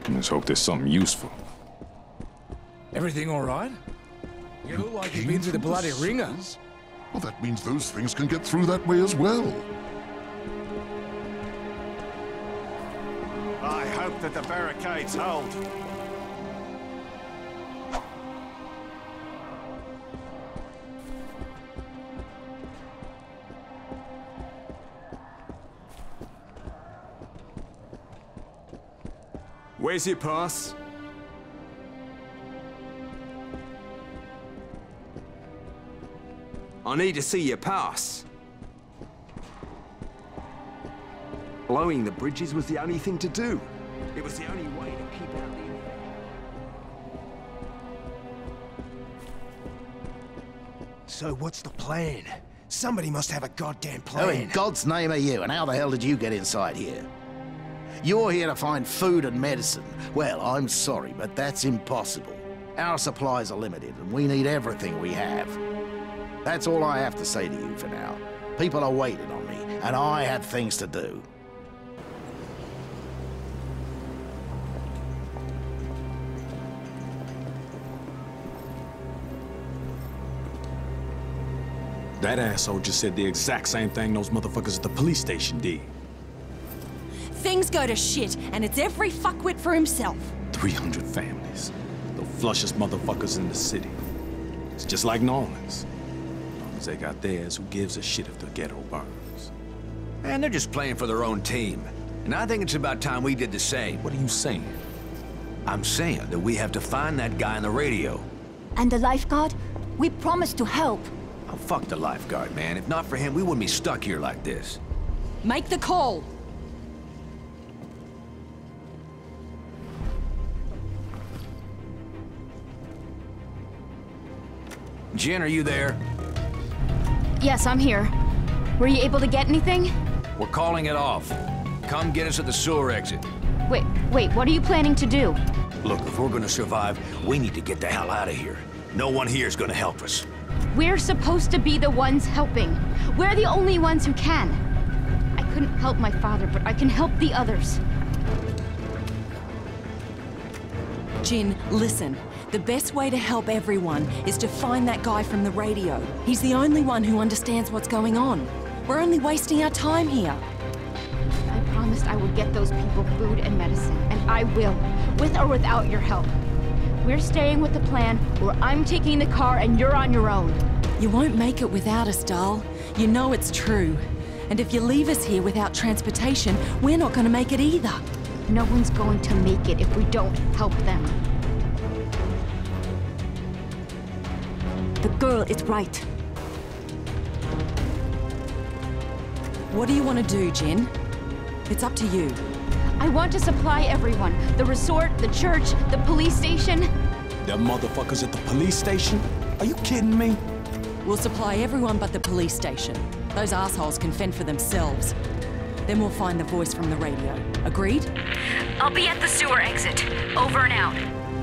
Let's hope there's something useful. Everything all right? You look like you've been through the bloody ringer. Well, that means those things can get through that way as well. I hope that the barricades hold. Where's your pass? I need to see your pass. Blowing the bridges was the only thing to do. It was the only way to keep out the infection. So what's the plan? Somebody must have a goddamn plan. Who in God's name are you, and how the hell did you get inside here? You're here to find food and medicine. Well, I'm sorry, but that's impossible. Our supplies are limited, and we need everything we have. That's all I have to say to you for now. People are waiting on me, and I have things to do. That asshole just said the exact same thing those motherfuckers at the police station did. Things go to shit, and it's every fuckwit for himself. 300 families. The flushest motherfuckers in the city. It's just like New Orleans. As long as they got theirs, who gives a shit if the ghetto burns? Man, they're just playing for their own team. And I think it's about time we did the same. What are you saying? I'm saying that we have to find that guy on the radio. And the lifeguard? We promised to help. Oh, fuck the lifeguard, man. If not for him, we wouldn't be stuck here like this. Make the call. Jen, are you there? Yes, I'm here. Were you able to get anything? We're calling it off. Come get us at the sewer exit. Wait, what are you planning to do? Look, if we're gonna survive, we need to get the hell out of here. No one here is gonna help us. We're supposed to be the ones helping. We're the only ones who can. I couldn't help my father, but I can help the others. Jin, listen. The best way to help everyone is to find that guy from the radio. He's the only one who understands what's going on. We're only wasting our time here. I promised I would get those people food and medicine, and I will, with or without your help. We're staying with the plan, or I'm taking the car and you're on your own. You won't make it without us, doll. You know it's true. And if you leave us here without transportation, we're not going to make it either. No one's going to make it if we don't help them. The girl is right. What do you want to do, Jin? It's up to you. I want to supply everyone. The resort, the church, the police station. Them motherfuckers at the police station? Are you kidding me? We'll supply everyone but the police station. Those assholes can fend for themselves. Then we'll find the voice from the radio. Agreed? I'll be at the sewer exit. Over and out.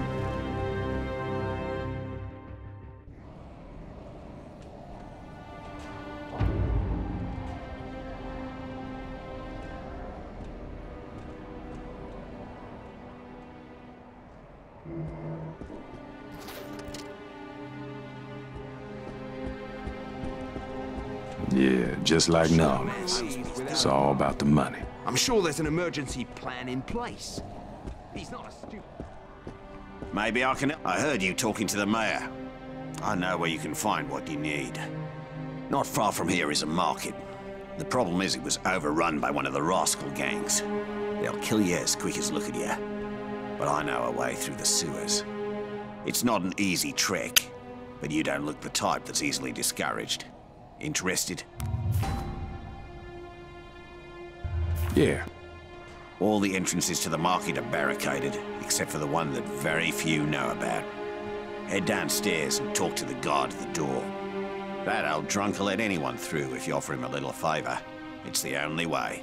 Yeah, just like New Orleans. It's all about the money. I'm sure there's an emergency plan in place. He's not a stupid... Maybe I can... I heard you talking to the mayor. I know where you can find what you need. Not far from here is a market. The problem is it was overrun by one of the rascal gangs. They'll kill you as quick as look at you. But I know a way through the sewers. It's not an easy trek, but you don't look the type that's easily discouraged. Interested? Yeah. All the entrances to the market are barricaded, except for the one that very few know about. Head downstairs and talk to the guard at the door. That old drunk will let anyone through if you offer him a little favor. It's the only way.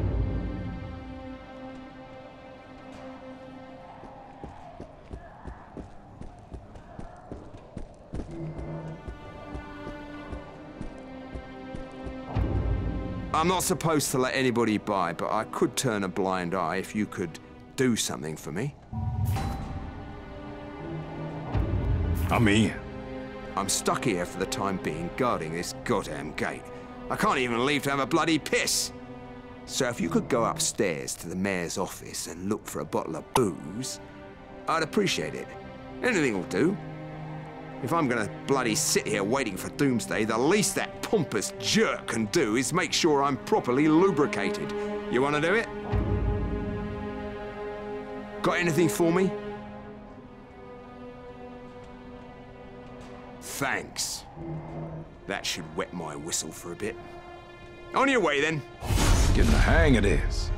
I'm not supposed to let anybody by, but I could turn a blind eye if you could do something for me. I'm in. I'm stuck here for the time being, guarding this goddamn gate. I can't even leave to have a bloody piss. So if you could go upstairs to the mayor's office and look for a bottle of booze, I'd appreciate it. Anything will do. If I'm gonna bloody sit here waiting for doomsday, the least that pompous jerk can do is make sure I'm properly lubricated. You wanna do it? Got anything for me? Thanks. That should wet my whistle for a bit. On your way, then. Getting the hang of this.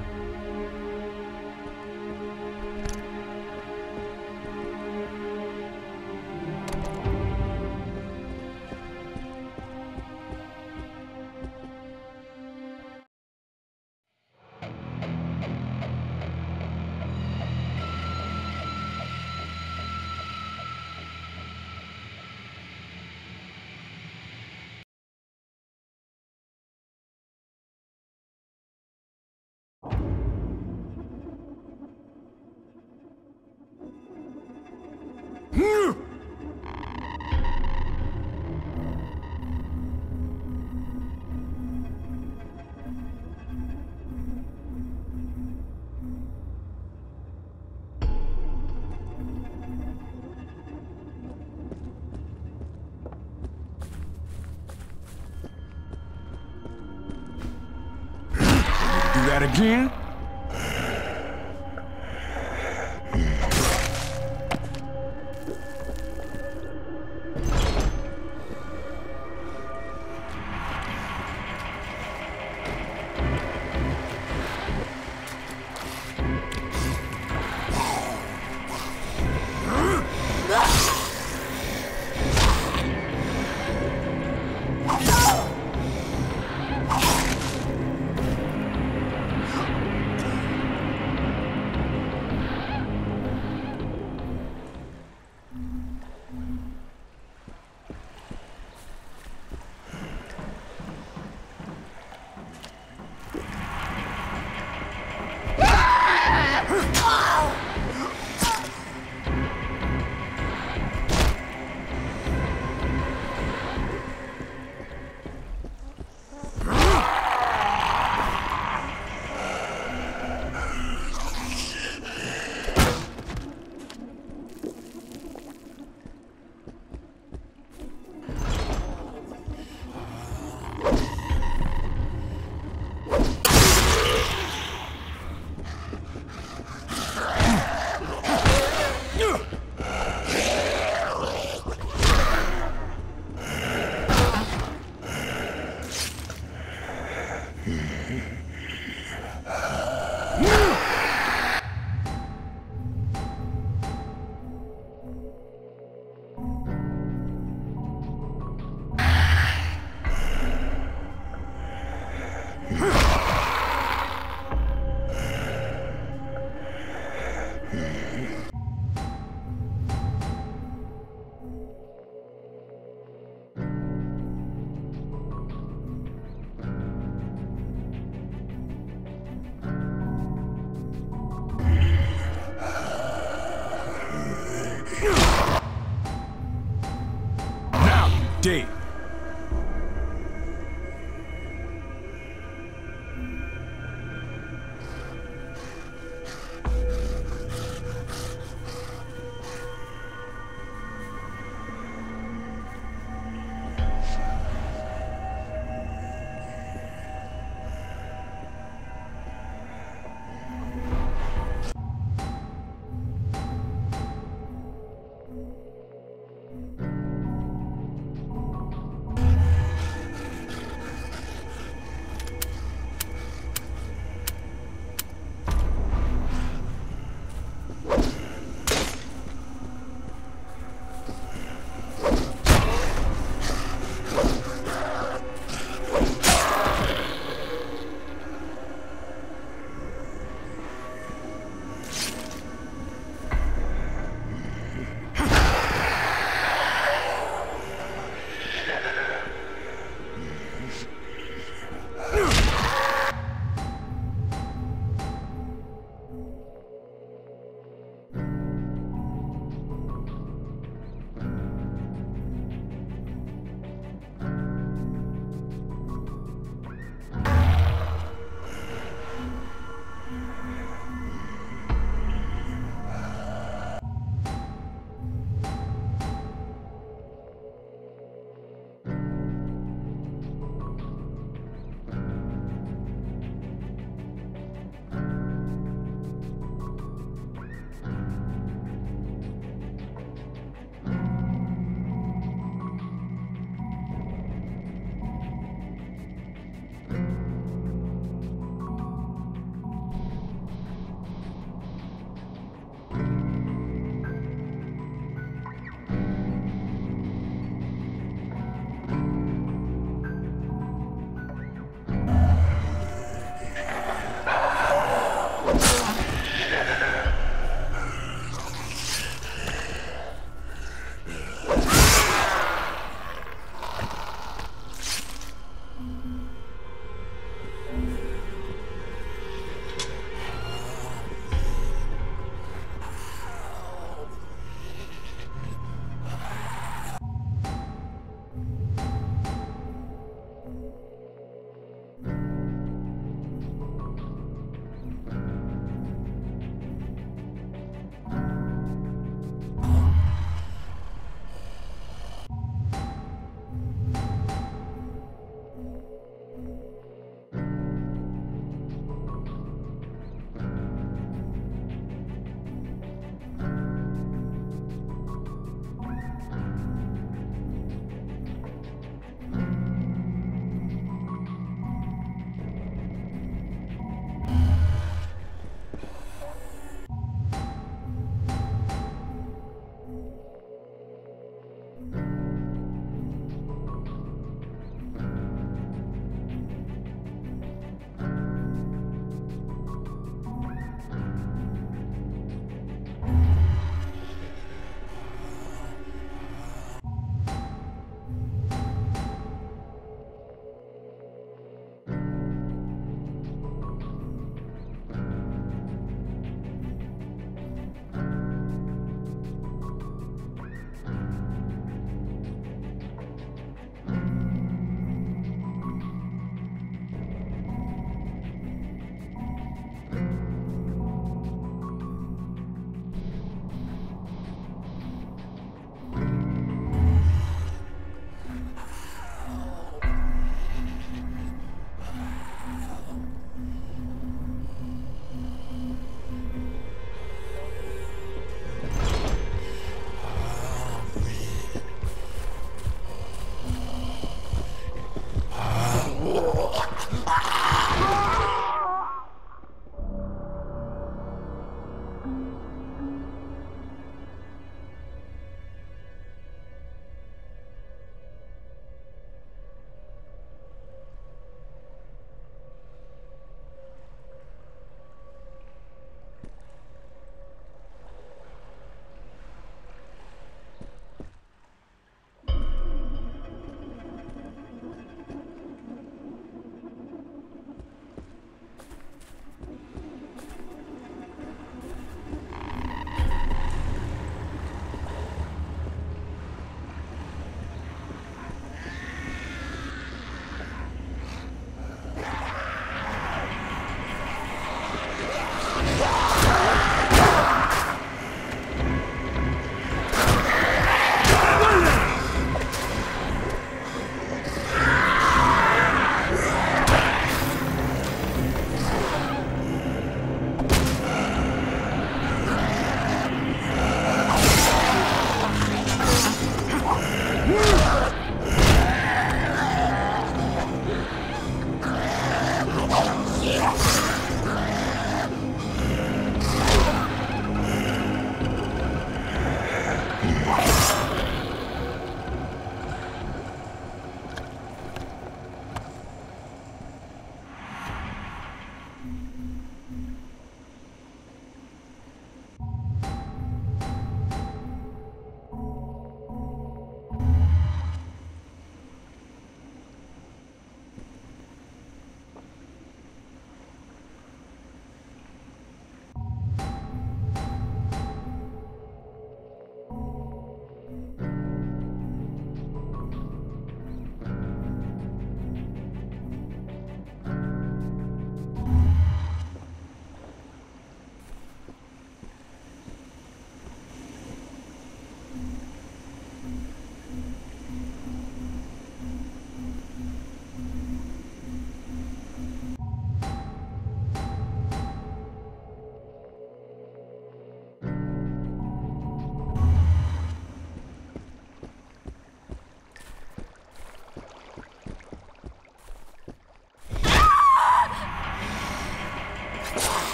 Do that again? Dead.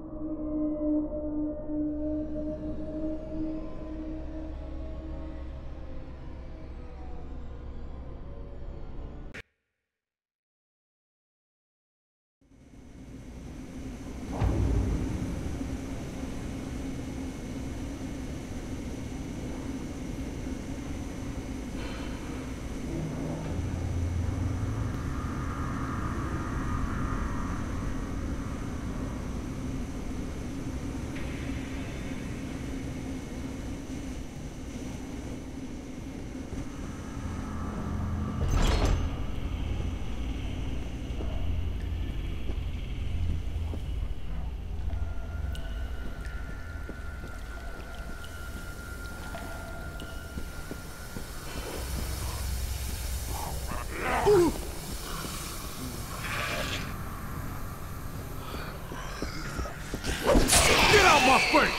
Get out my face!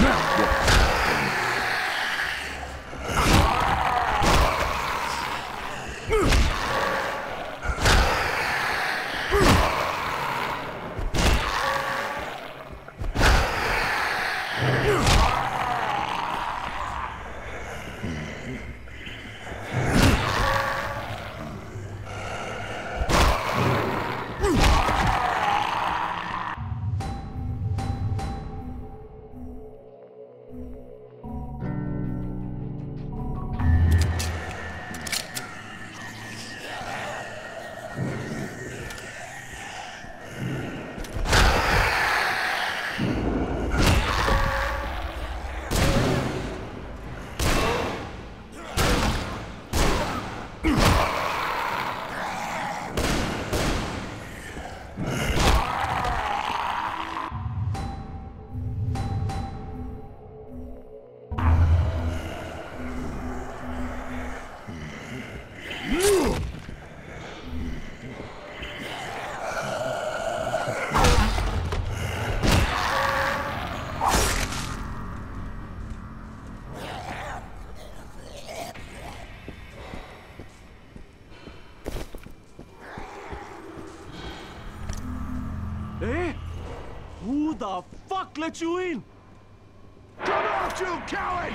Eh? Who the fuck let you in? Come out, you coward!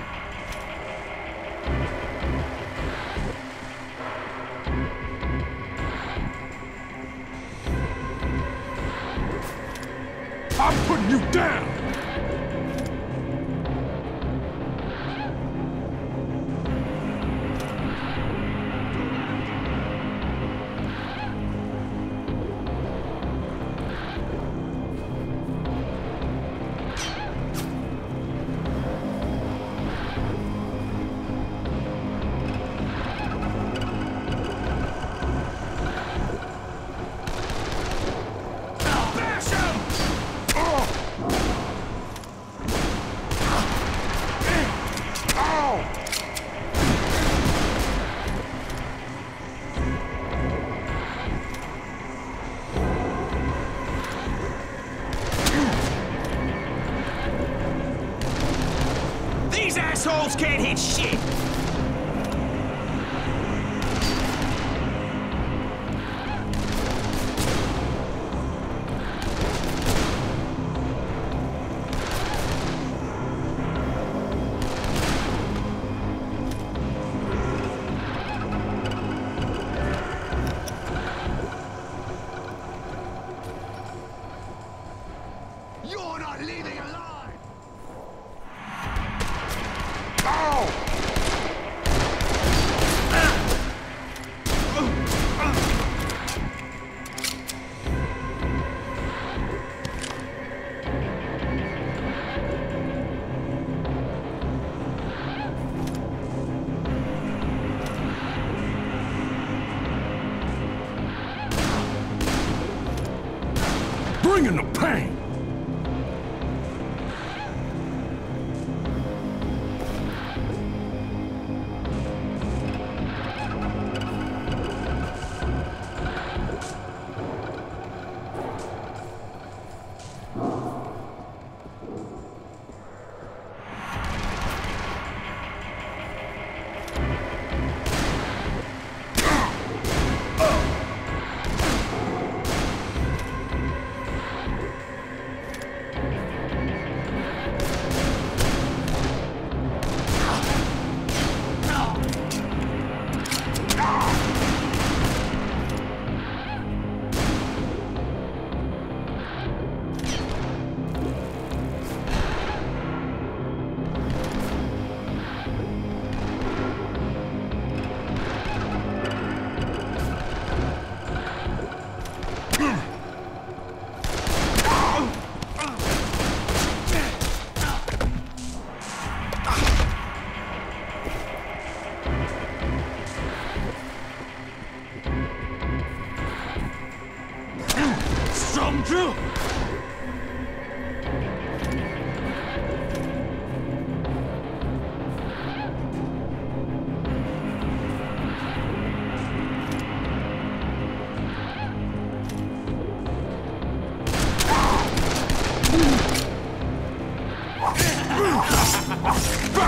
I'm putting you down! These assholes can't hit shit! You're not leaving alive! Ow!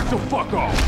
Back the fuck off!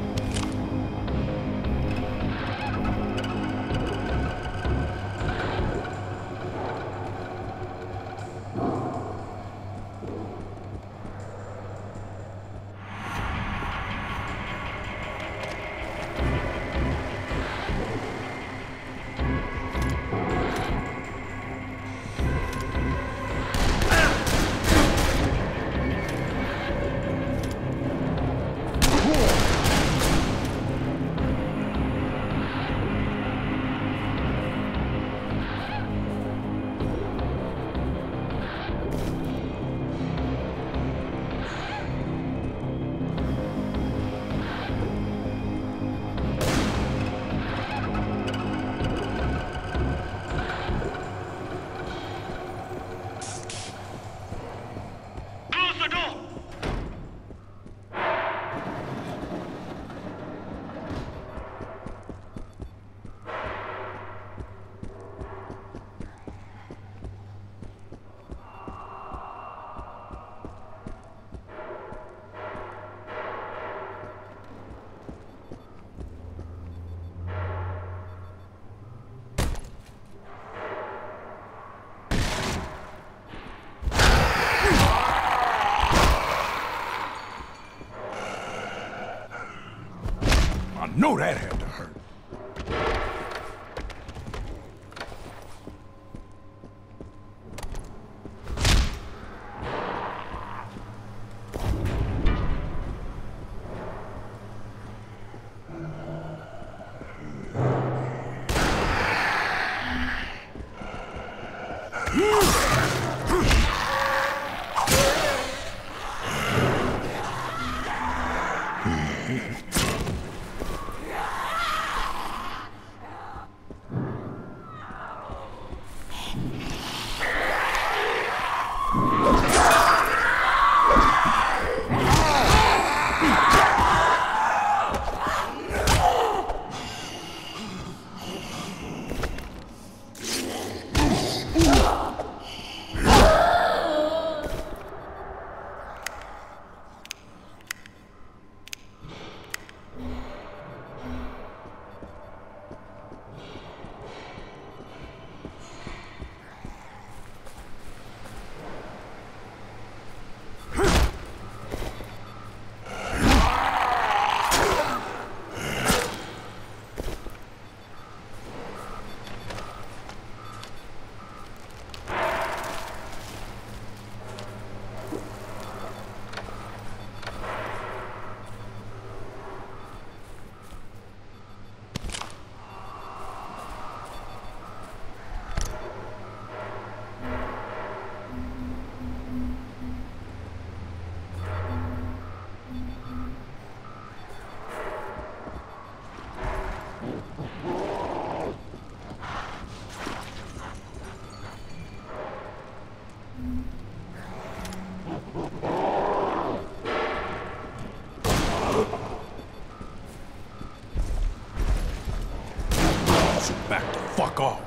I know that had to hurt. Back the fuck off.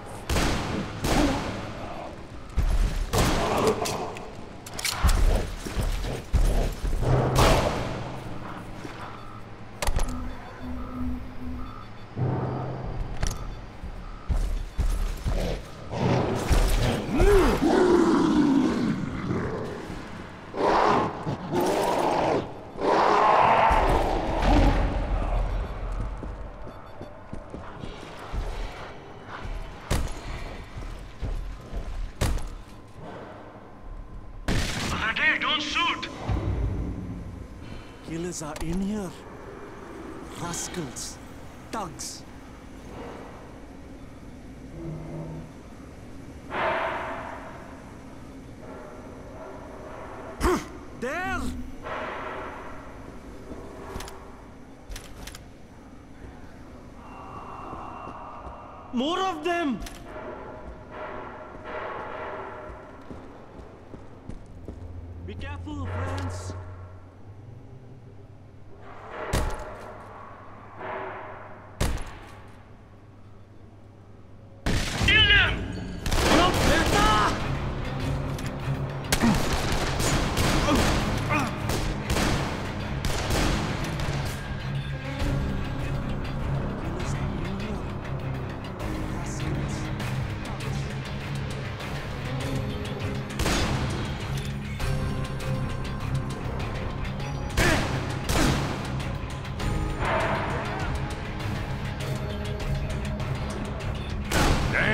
Don't shoot! Killers are in here. Rascals. Thugs. There! More of them! Be careful, friends. Kill them!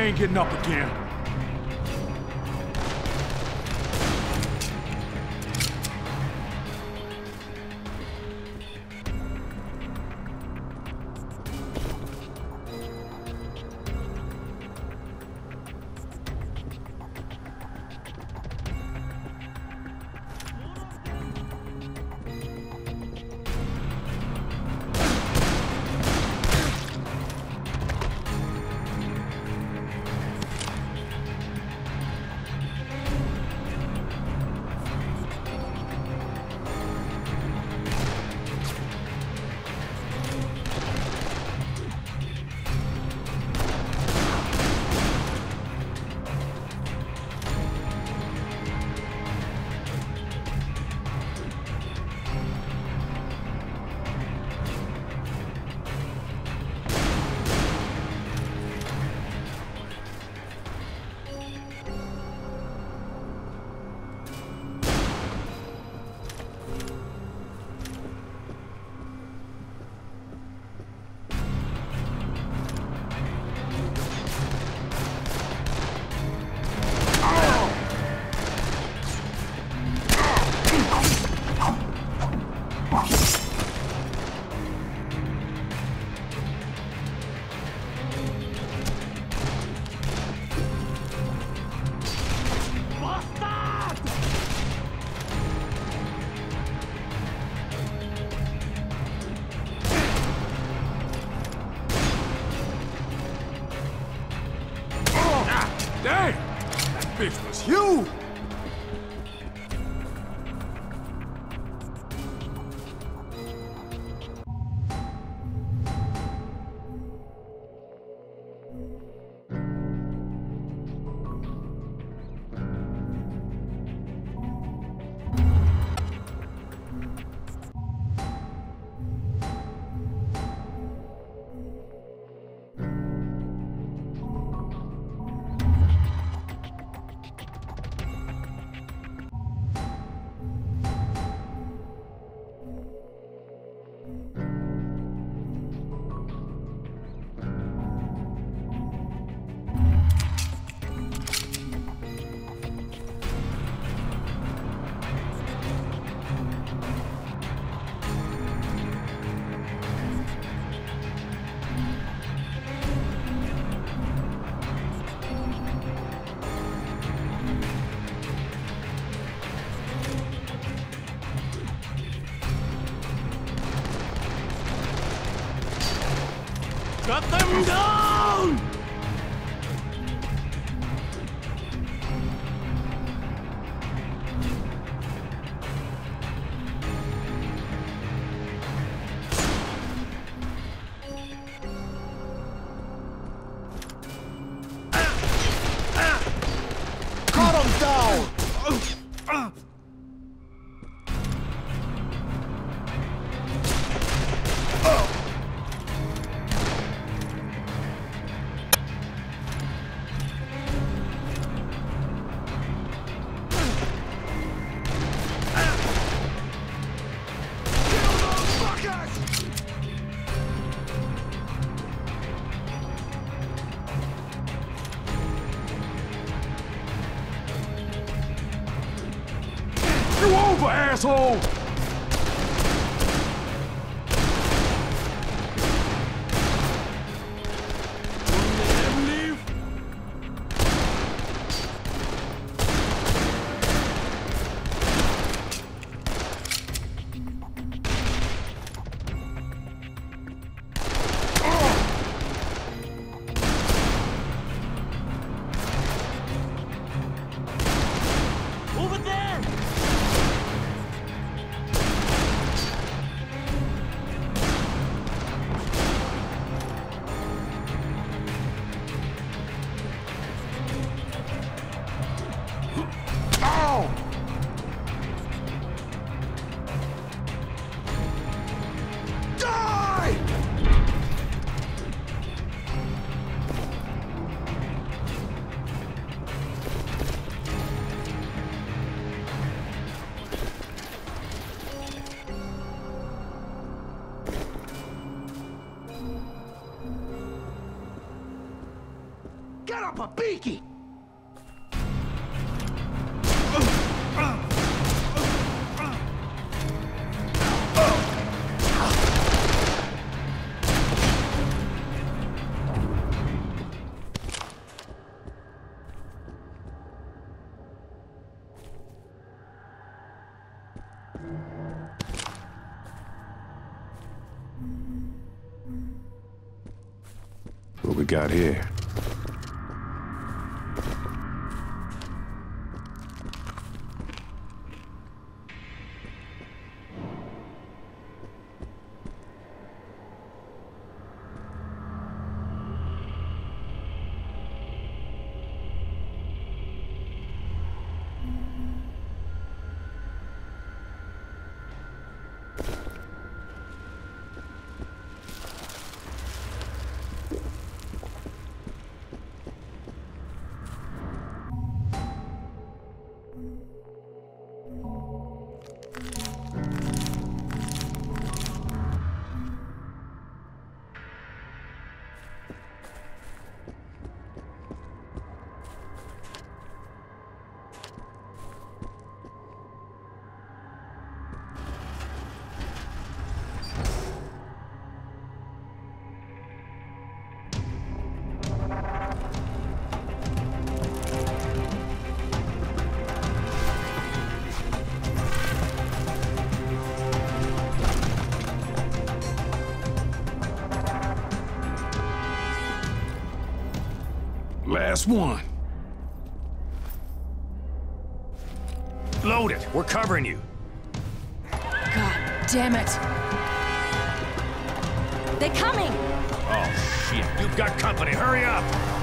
ain't getting up again. Dang! That bitch was huge! Cut them down! Cut them down! You over, asshole! Over there! Shut up, a beaky! What we got here? Last one. Load it. We're covering you. God damn it. They're coming! Oh, shit. You've got company. Hurry up!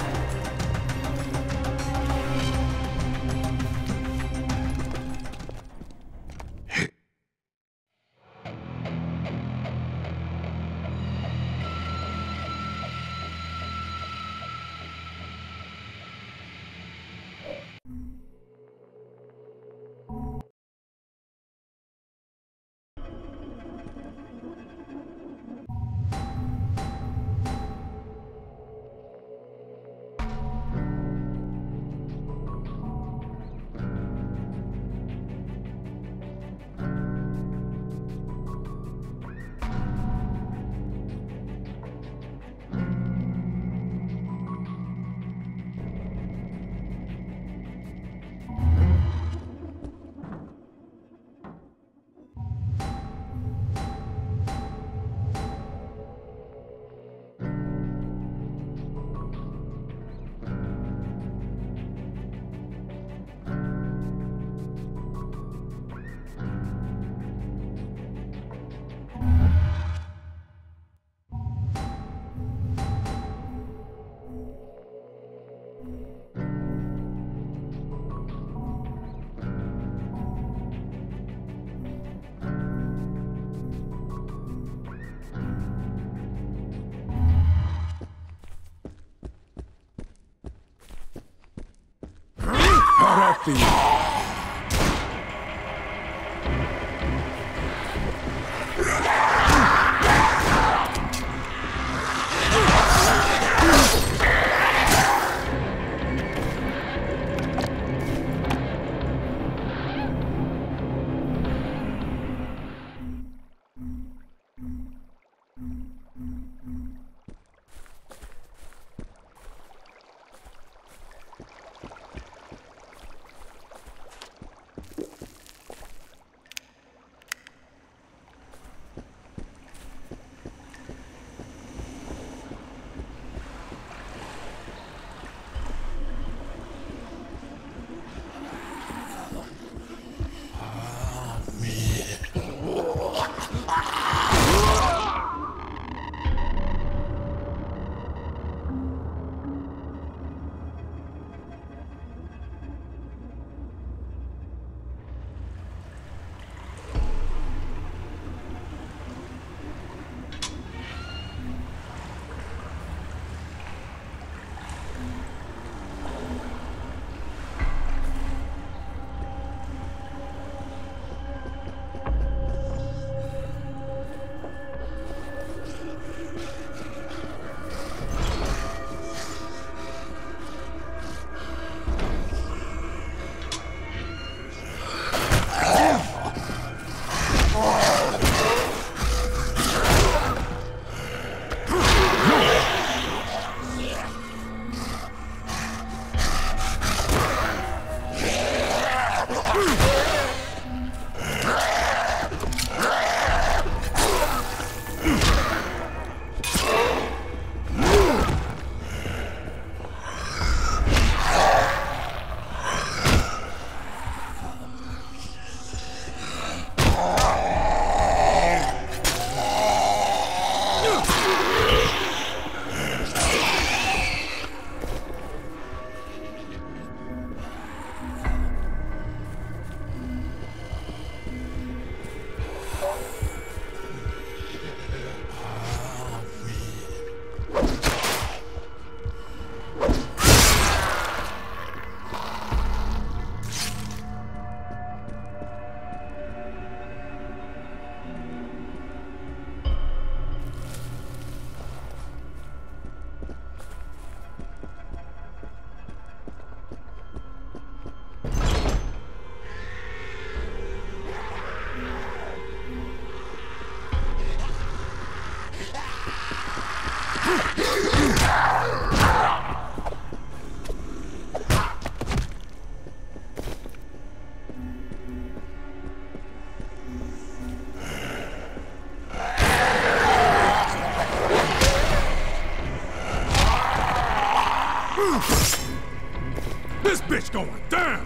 How'd that feel? bitch going down!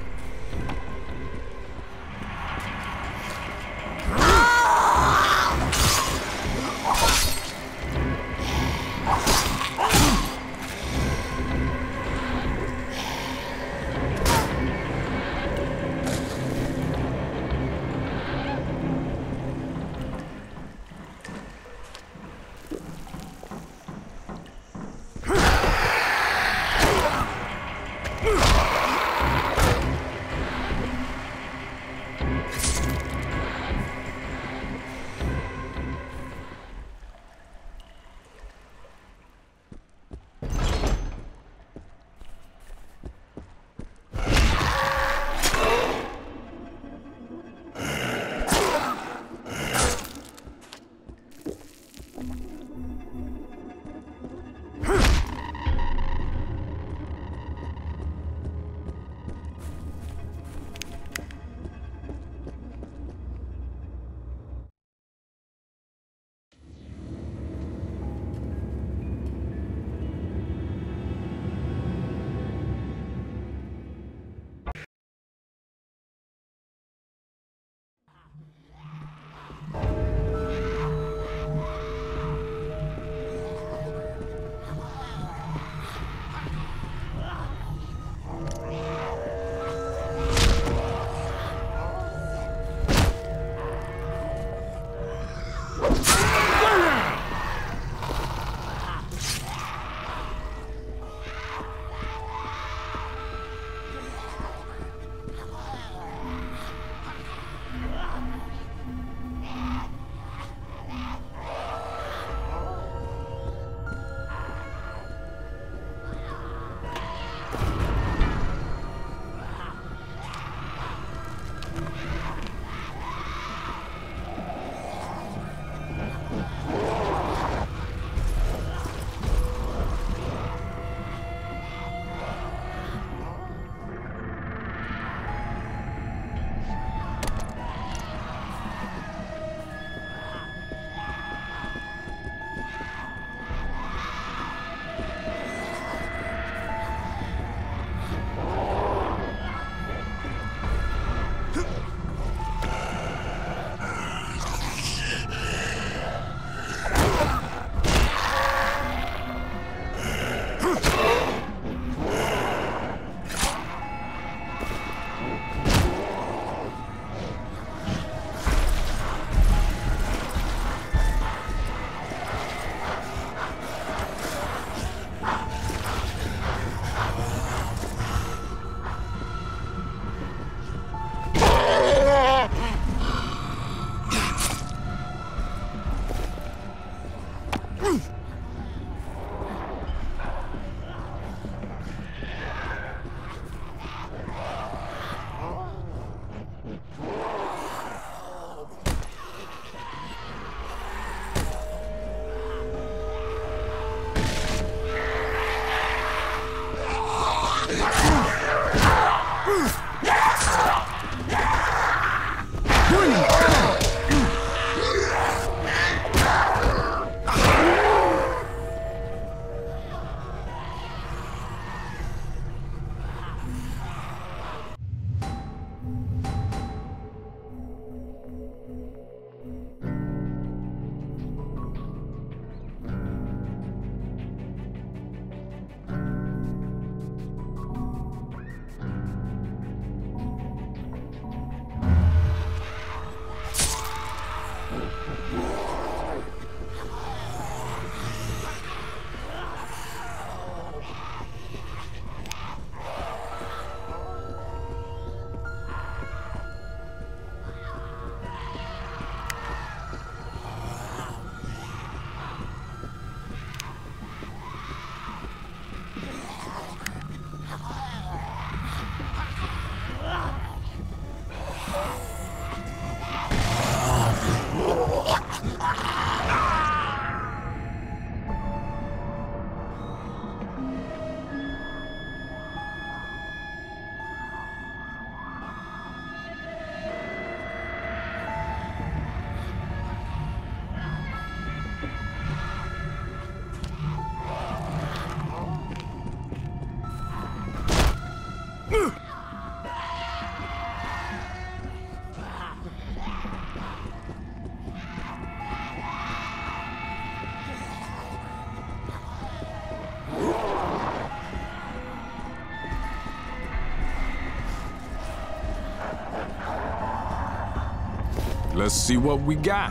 Let's see what we got.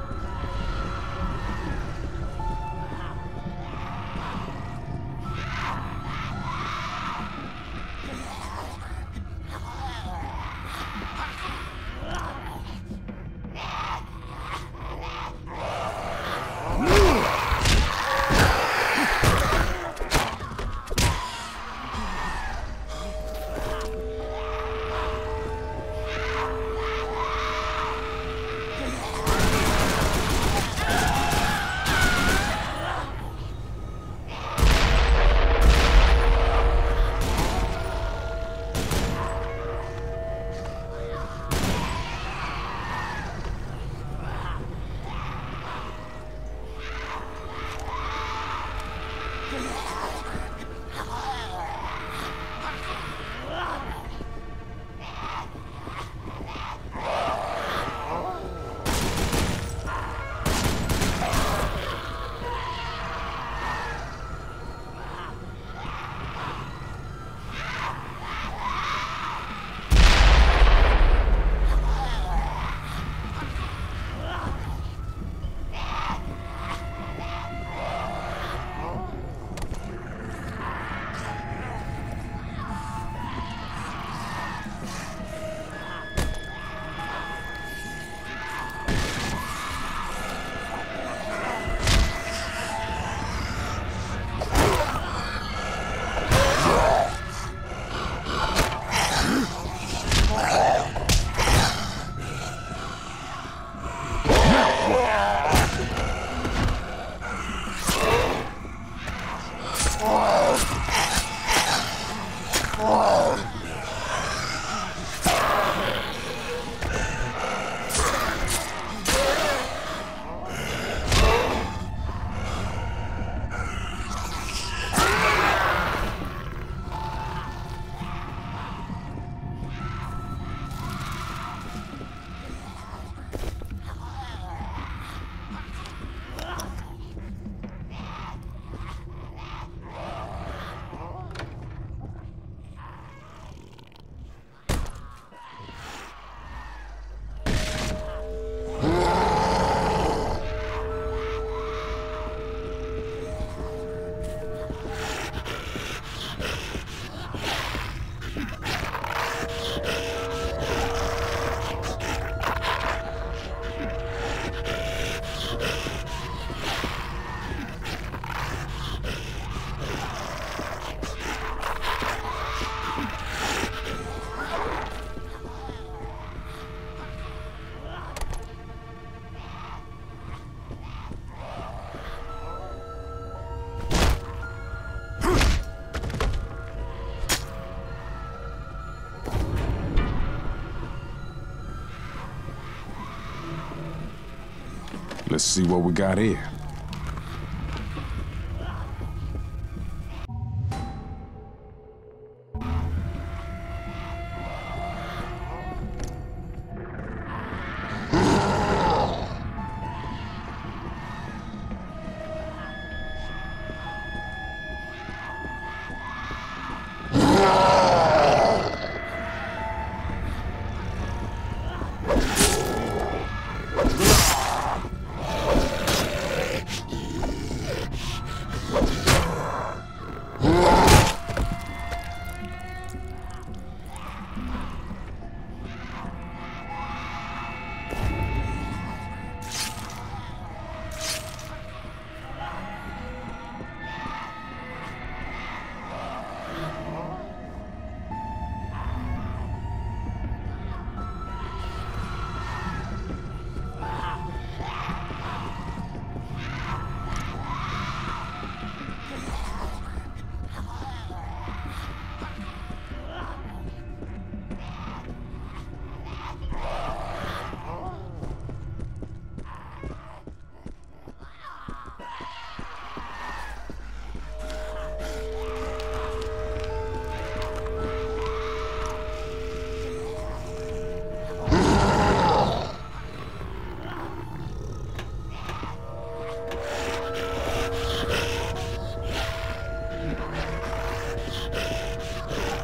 Let's see what we got here.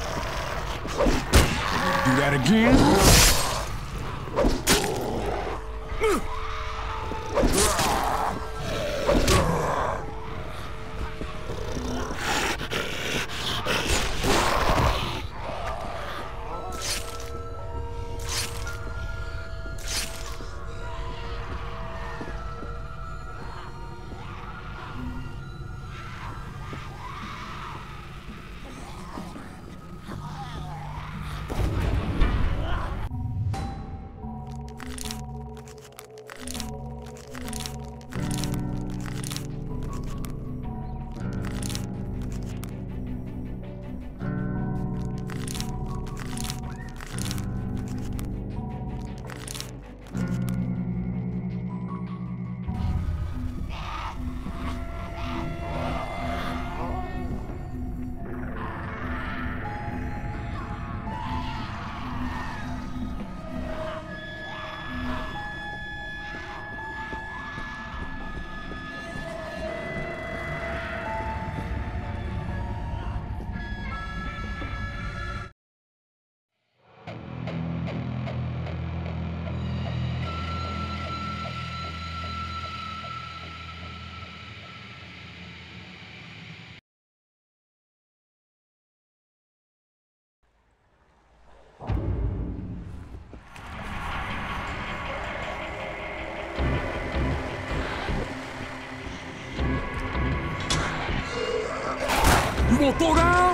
Do that again. want to throw down?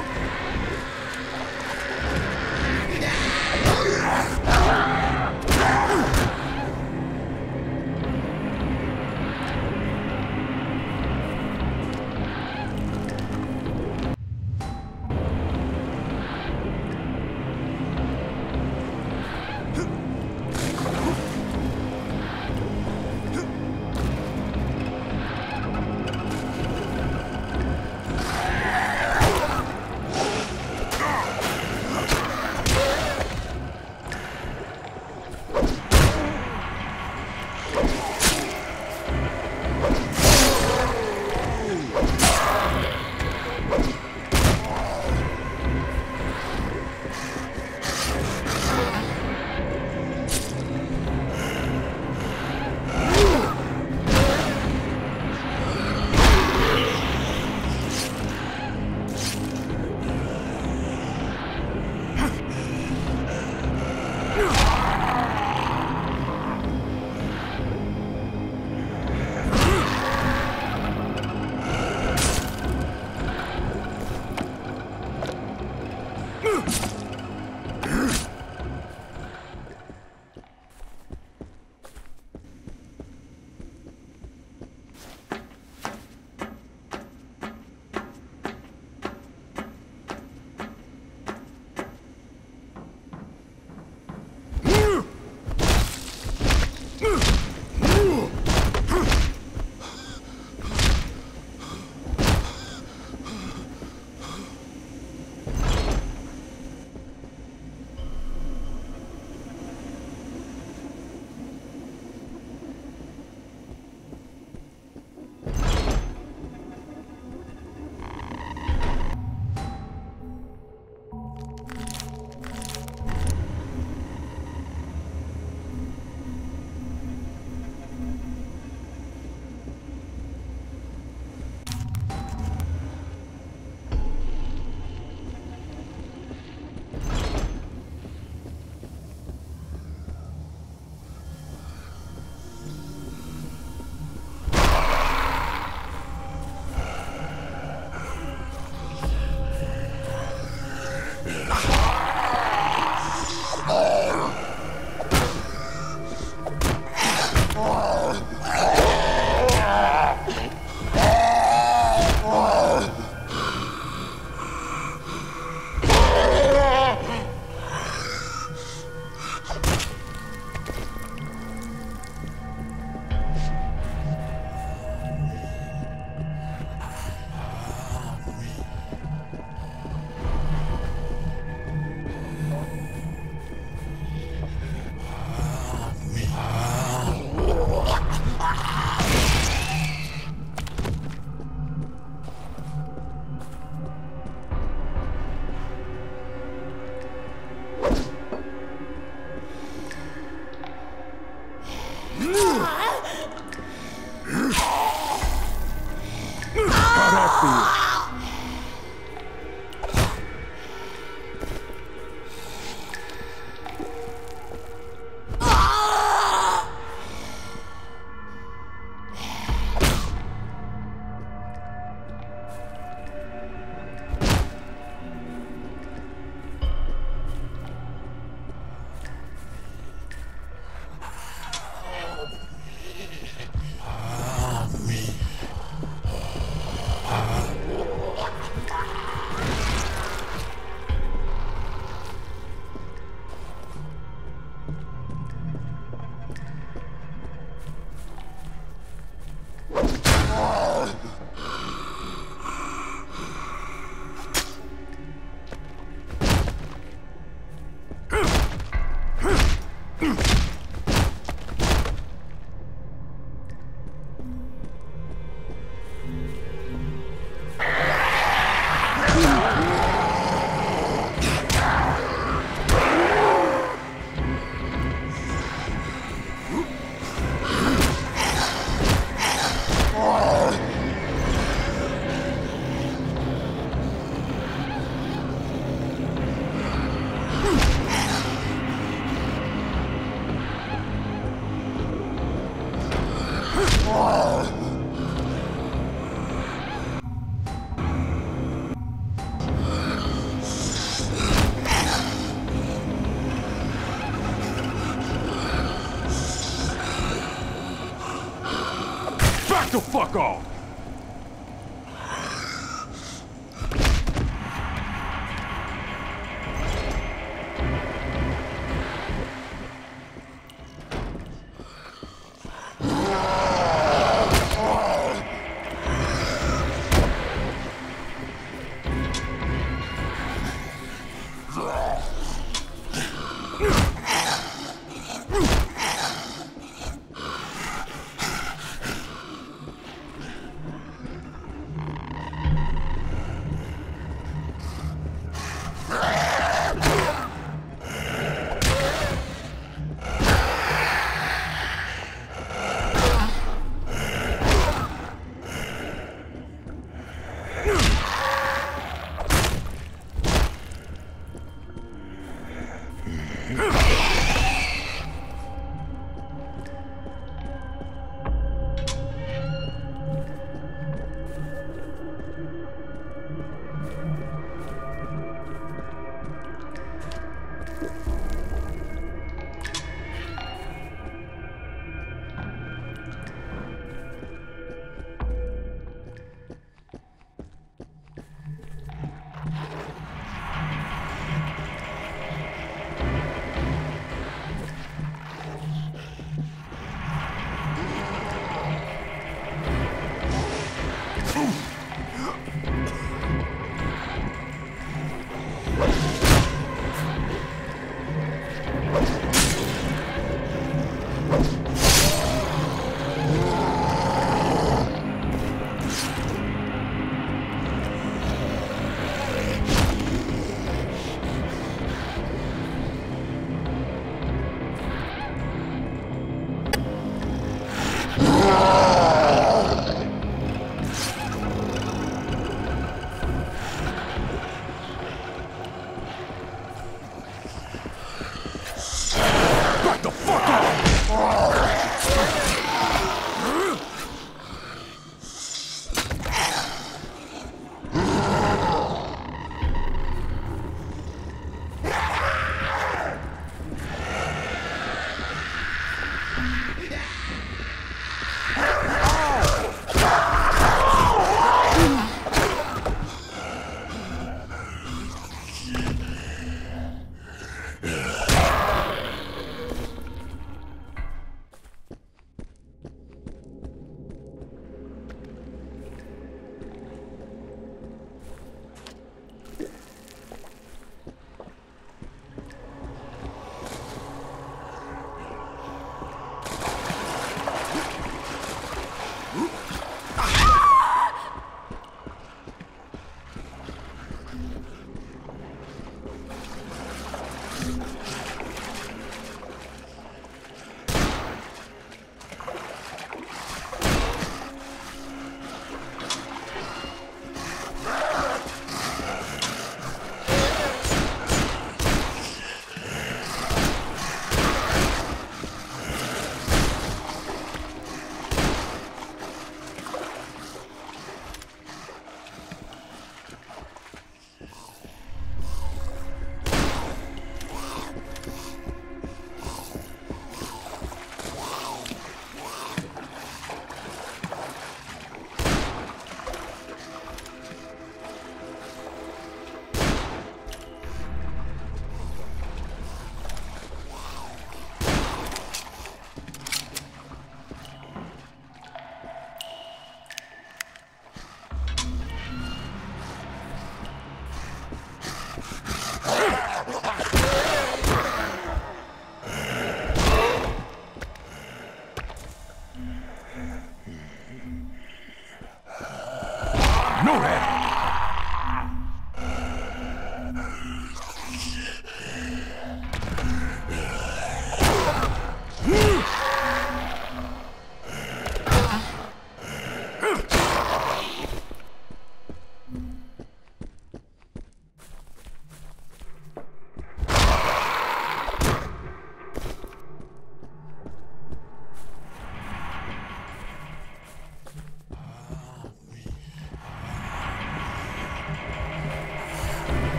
fuck off!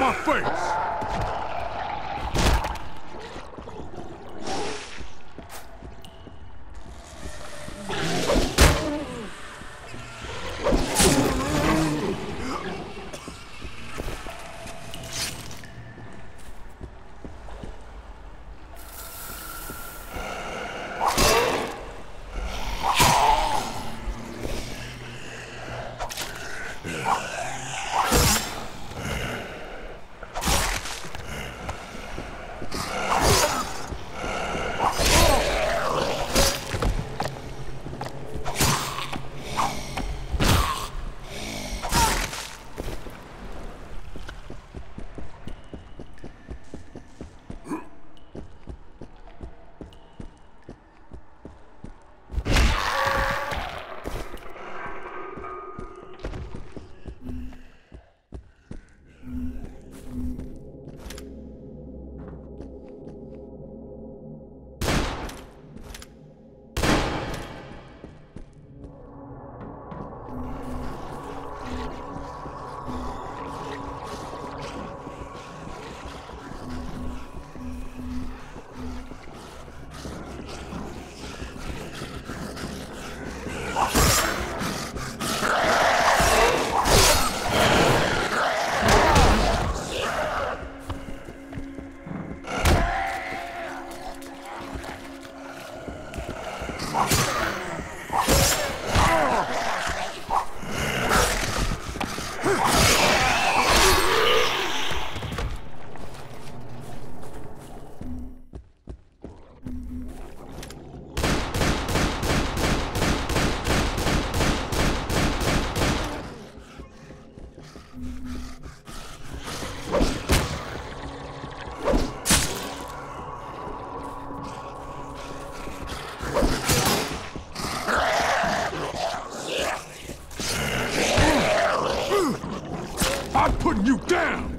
my face! I'm putting you down!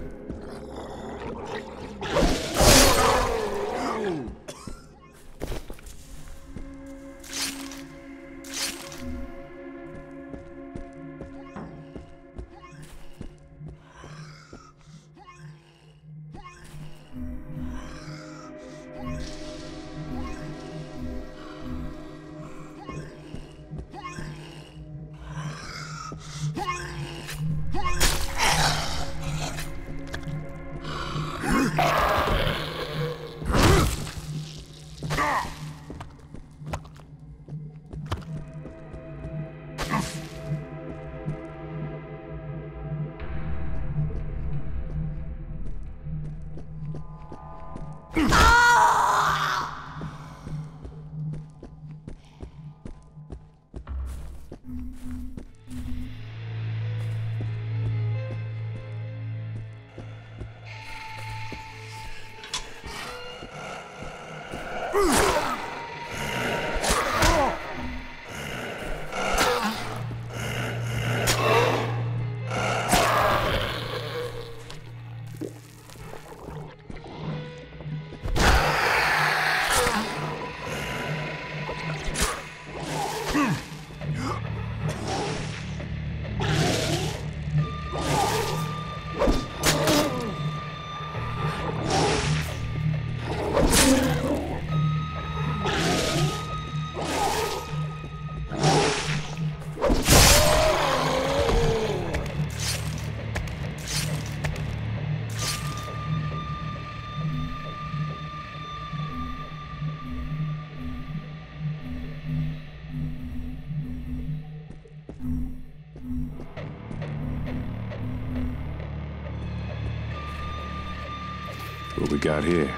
What we got here?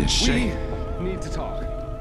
a shame. We need to talk.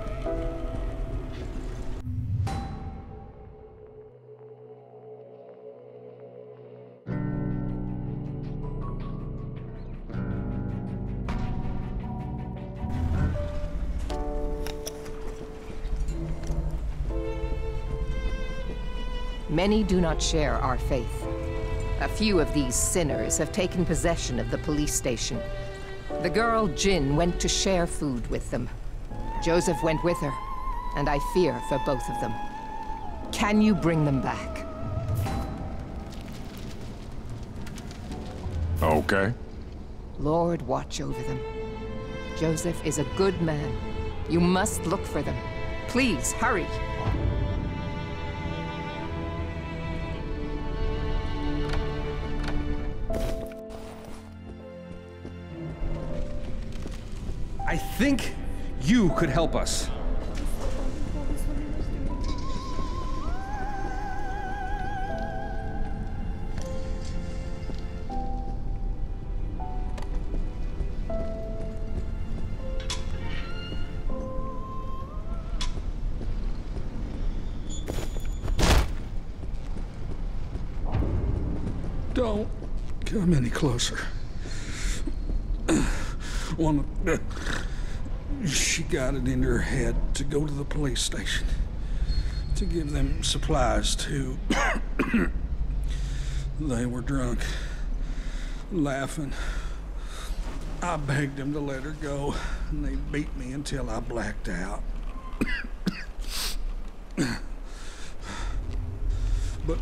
Many do not share our faith. A few of these sinners have taken possession of the police station. The girl, Jin, went to share food with them. Joseph went with her, and I fear for both of them. Can you bring them back? Okay. Lord, watch over them. Joseph is a good man. You must look for them. Please, hurry. I think you could help us. Don't come any closer. She got it in her head to go to the police station to give them supplies to. They were drunk, laughing. I begged them to let her go, and they beat me until I blacked out. But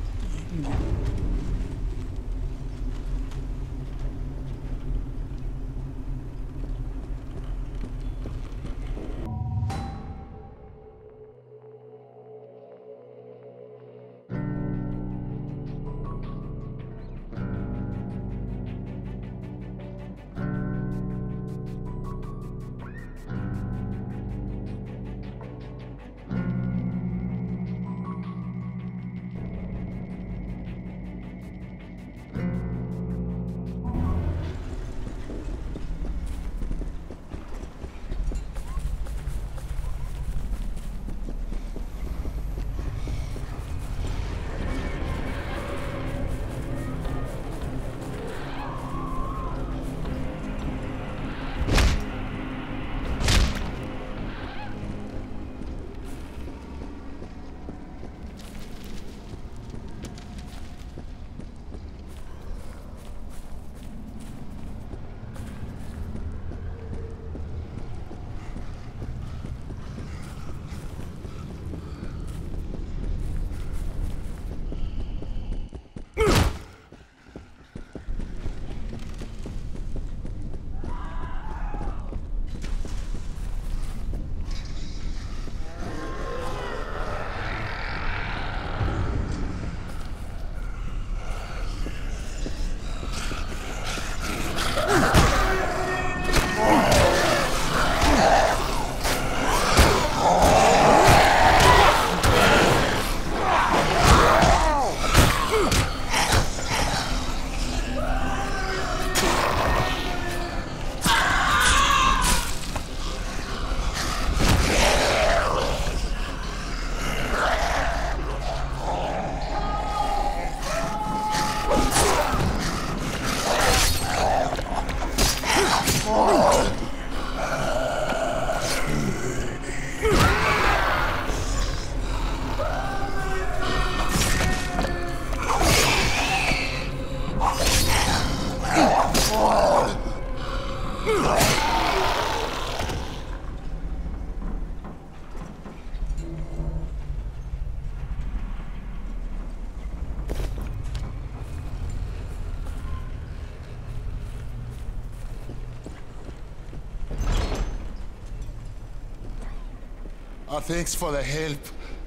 Thanks for the help.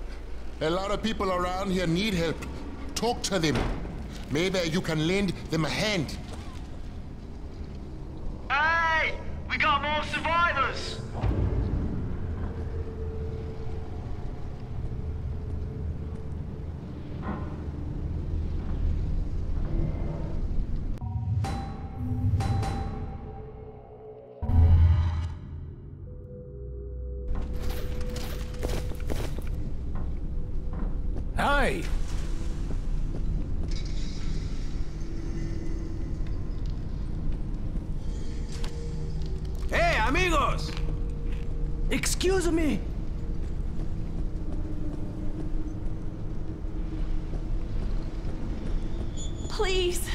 A lot of people around here need help. Talk to them. Maybe you can lend them a hand. Hey! We got more survivors! Hey! Hey, amigos! Excuse me! Please!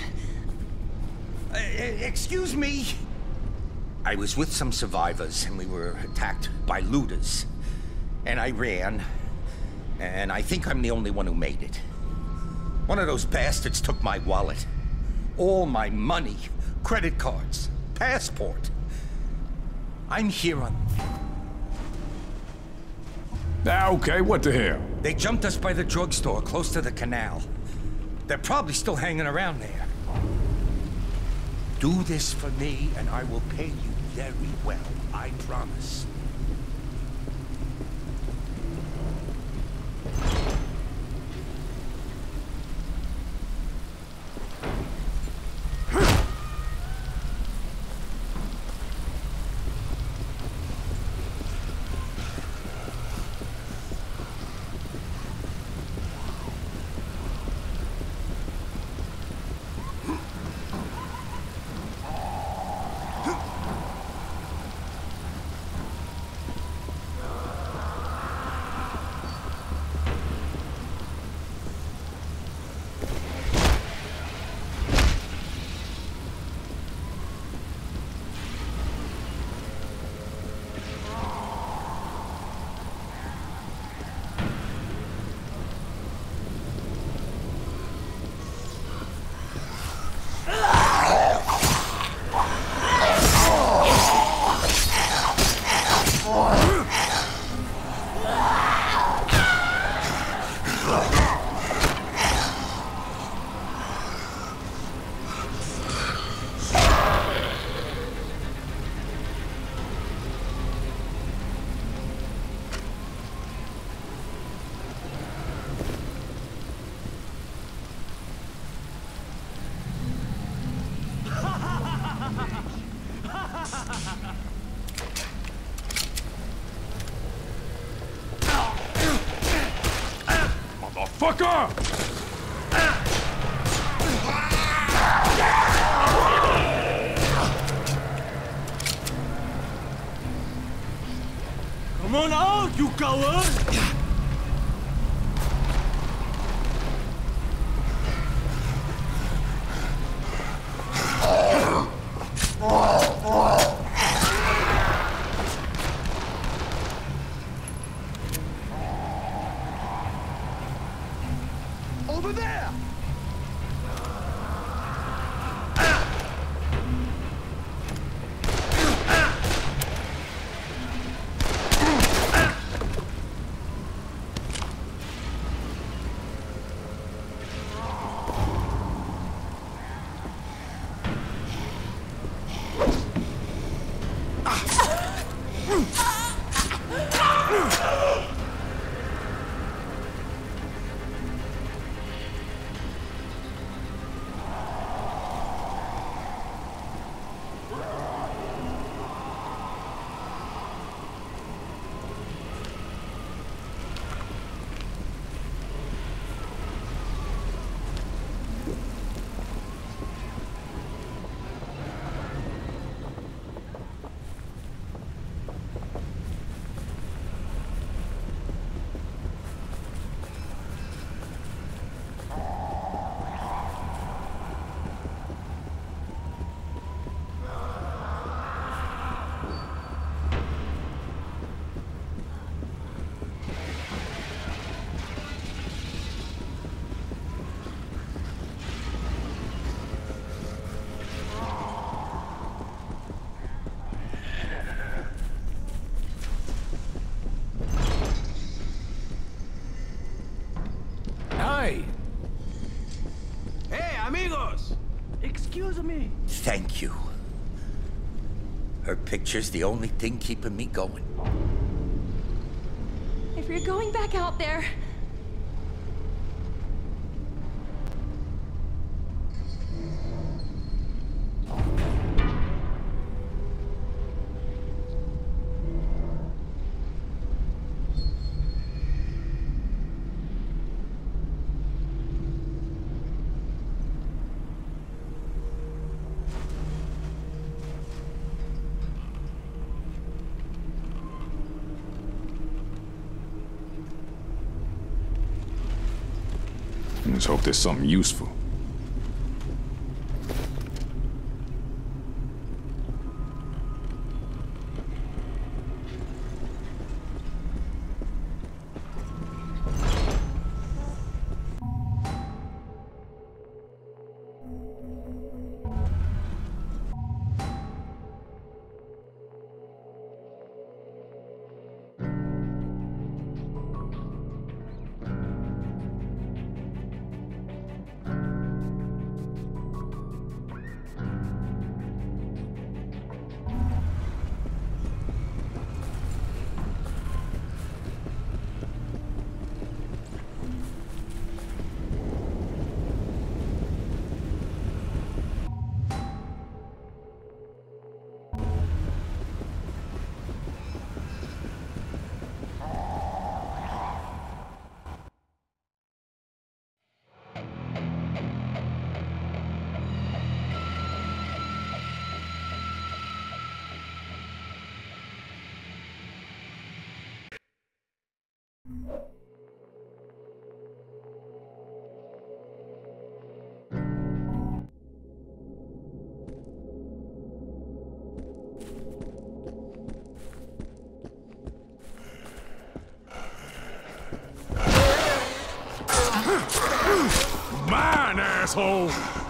Excuse me? I was with some survivors and we were attacked by looters. And I ran. And I think I'm the only one who made it. One of those bastards took my wallet. All my money, credit cards, passport. I'm here on... Okay, what the hell? They jumped us by the drugstore close to the canal. They're probably still hanging around there. Do this for me and I will pay you very well, I promise. Motherfucker! Come on out, you coward! Over there! Hey! Hey, amigos! Excuse me. Thank you. Her picture's the only thing keeping me going. If you're going back out there... Let's hope there's something useful. Mine, asshole!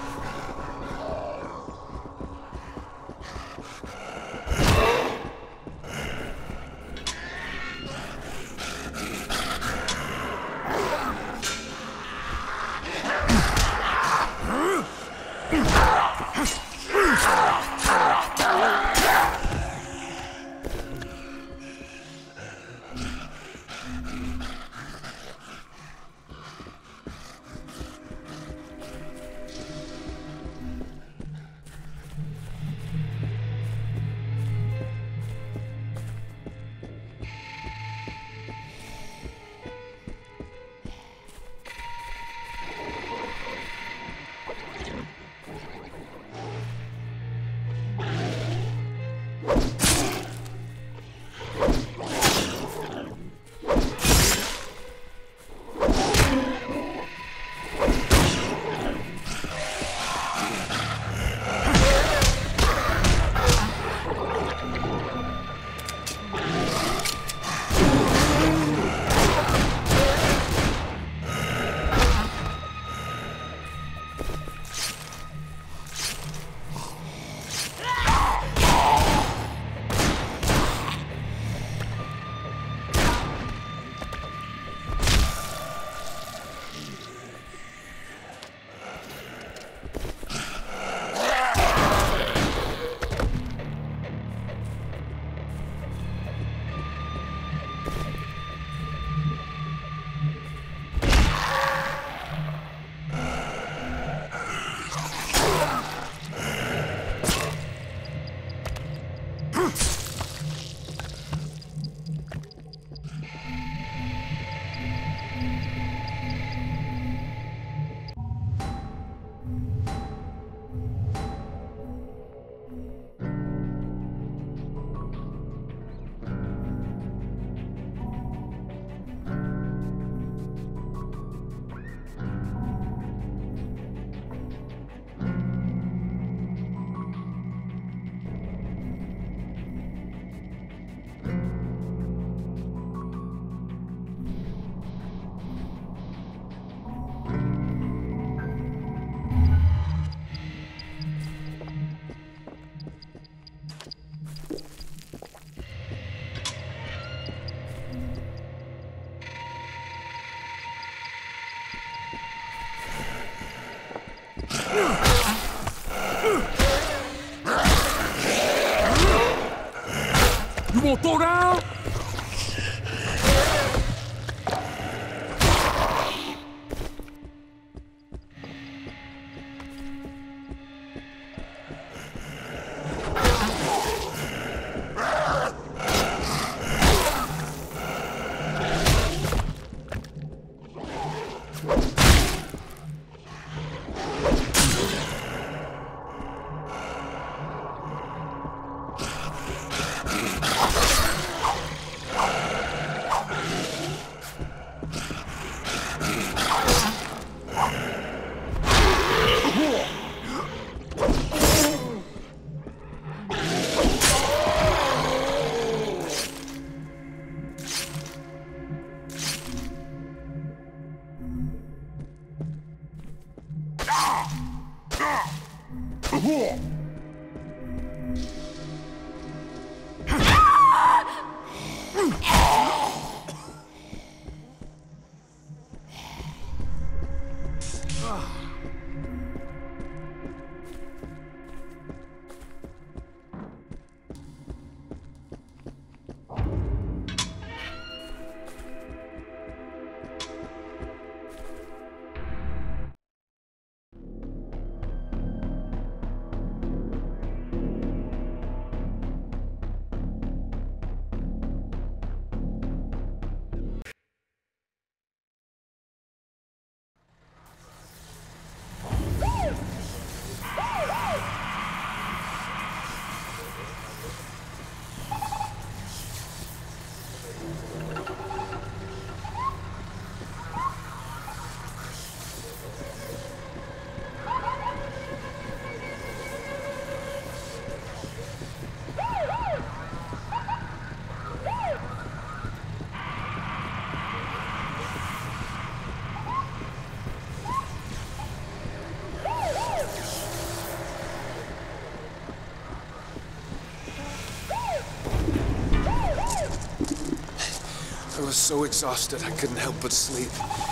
You won't throw down? I was so exhausted I couldn't help but sleep.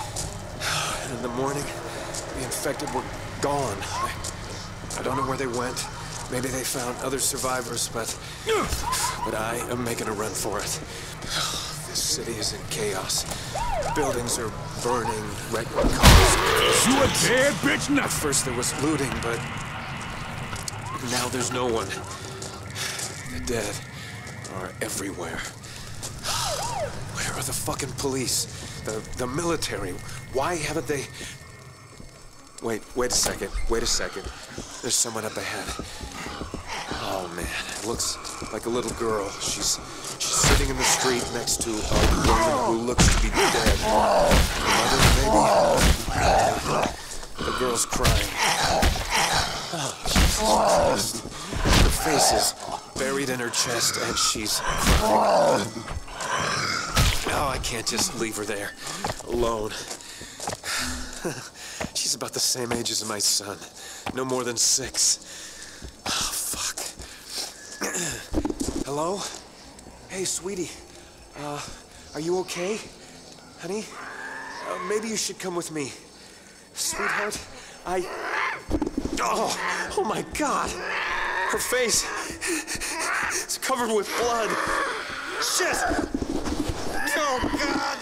And in the morning, the infected were gone. I don't know where they went. Maybe they found other survivors, but I am making a run for it. This city is in chaos. Buildings are burning, wrecking cars. You a dead bitch now? At first there was looting, but now there's no one. The dead are everywhere. Where are the fucking police? The military? Why haven't they... Wait a second. There's someone up ahead. Oh man, it looks like a little girl. She's sitting in the street next to a woman who looks to be dead. The mother, maybe? The girl's crying. Oh, Jesus Christ. Her face is buried in her chest and she's crying. Oh, I can't just leave her there, alone. She's about the same age as my son. No more than 6. Oh, fuck. Hello? Hey, sweetie. Are you okay? Honey? Maybe you should come with me. Sweetheart, Oh my God! Her face... It's covered with blood. Shit! Oh, God!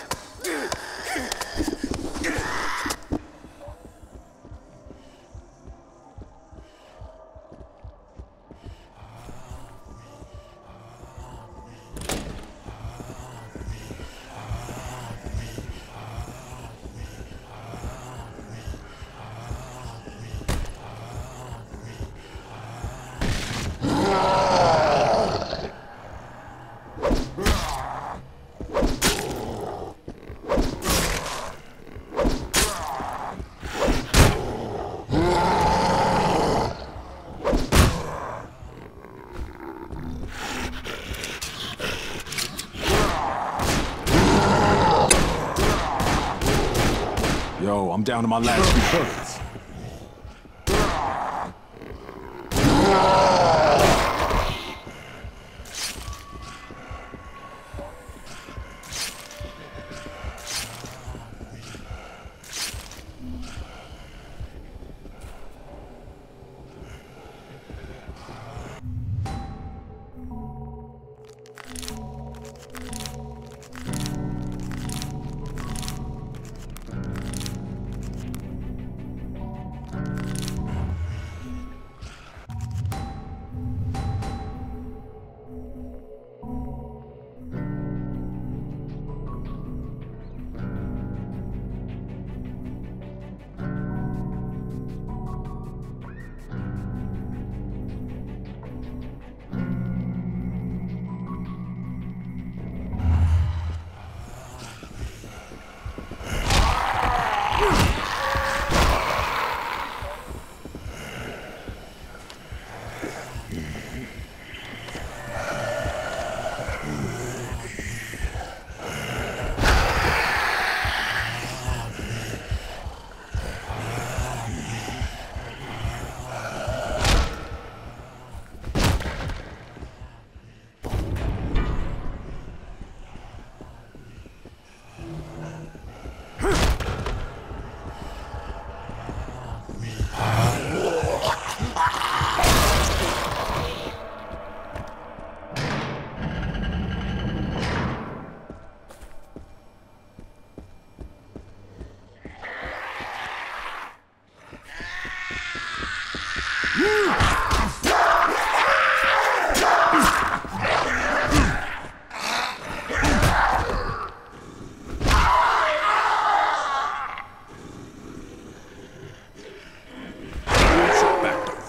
Yo, I'm down to my last few bullets.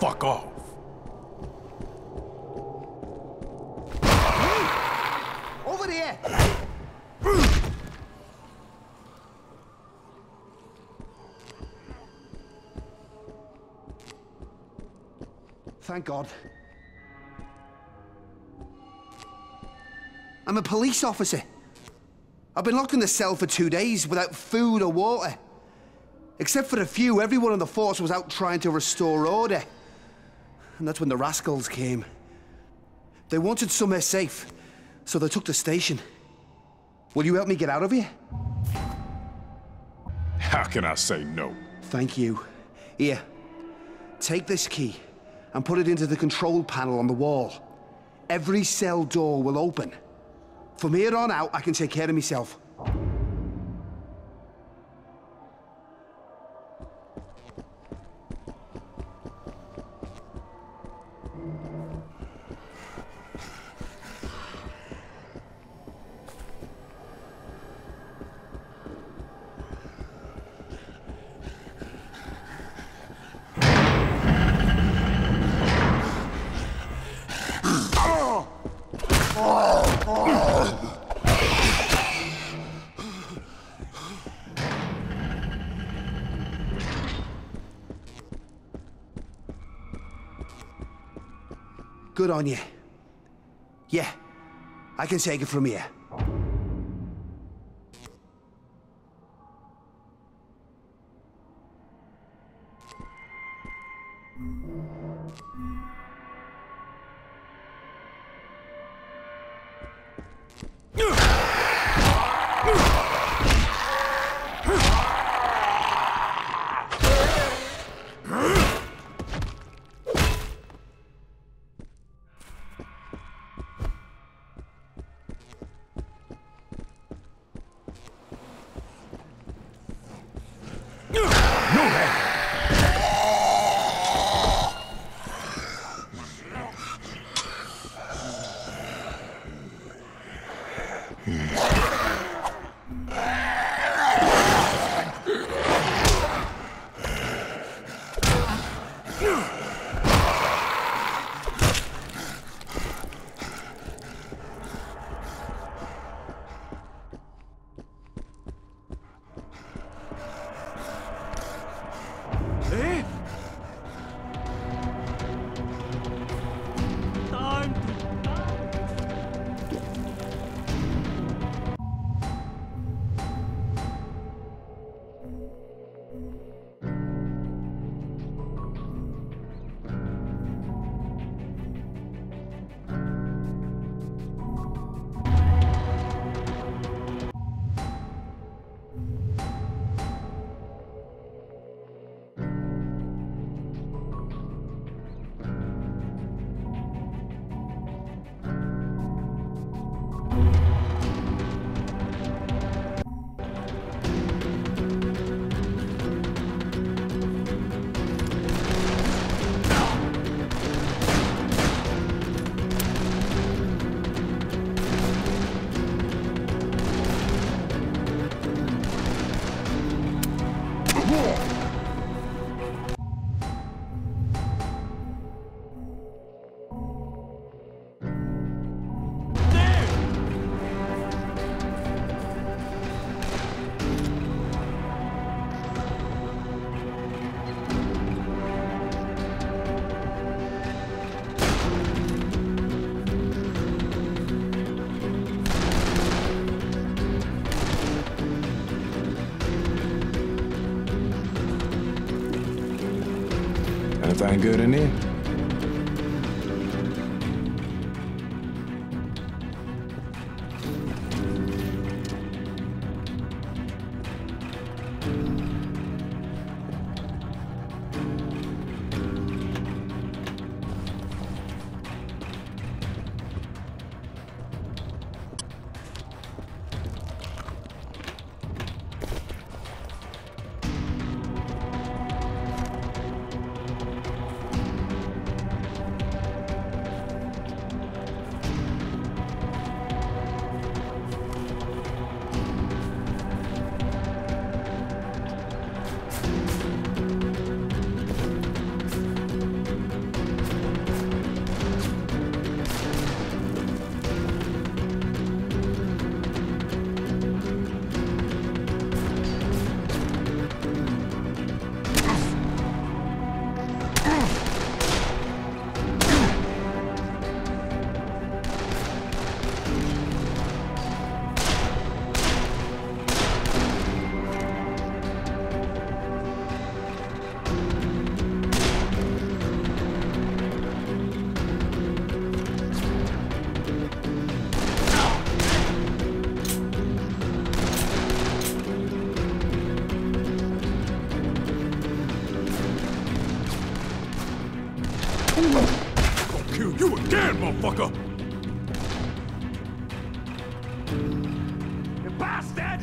fuck off. Over there! Thank God. I'm a police officer. I've been locked in the cell for 2 days without food or water. Except for a few, everyone on the force was out trying to restore order. And that's when the rascals came. They wanted somewhere safe, so they took the station. Will you help me get out of here? How can I say no? Thank you. Here, take this key and put it into the control panel on the wall. Every cell door will open. From here on out, I can take care of myself. Good on you. Yeah, I can take it from here. Anything good in there? scared, motherfucker! You bastard!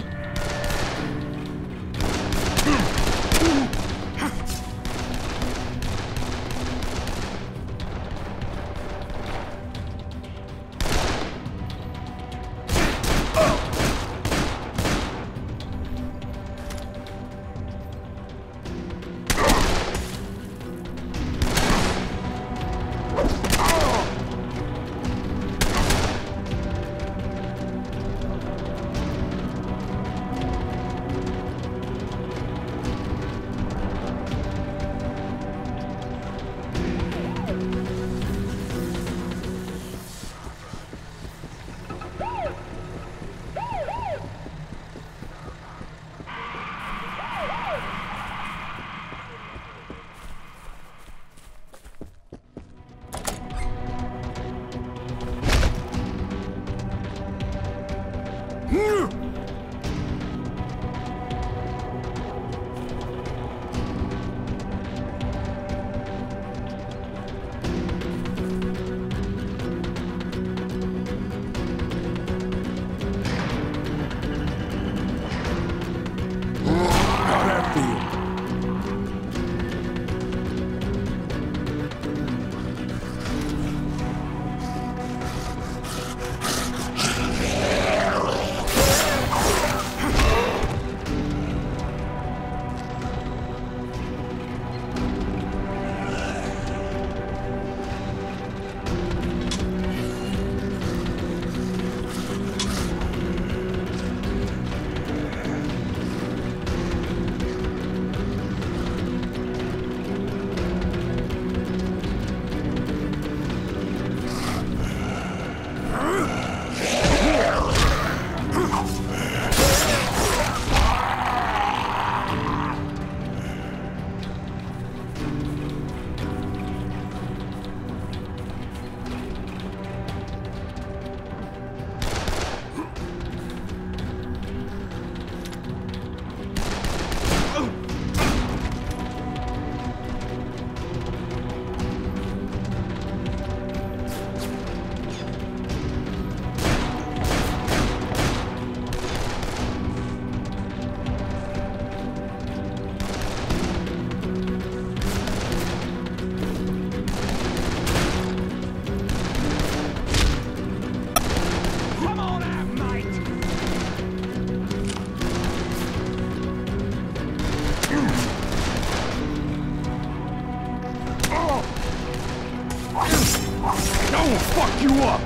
Fuck you up!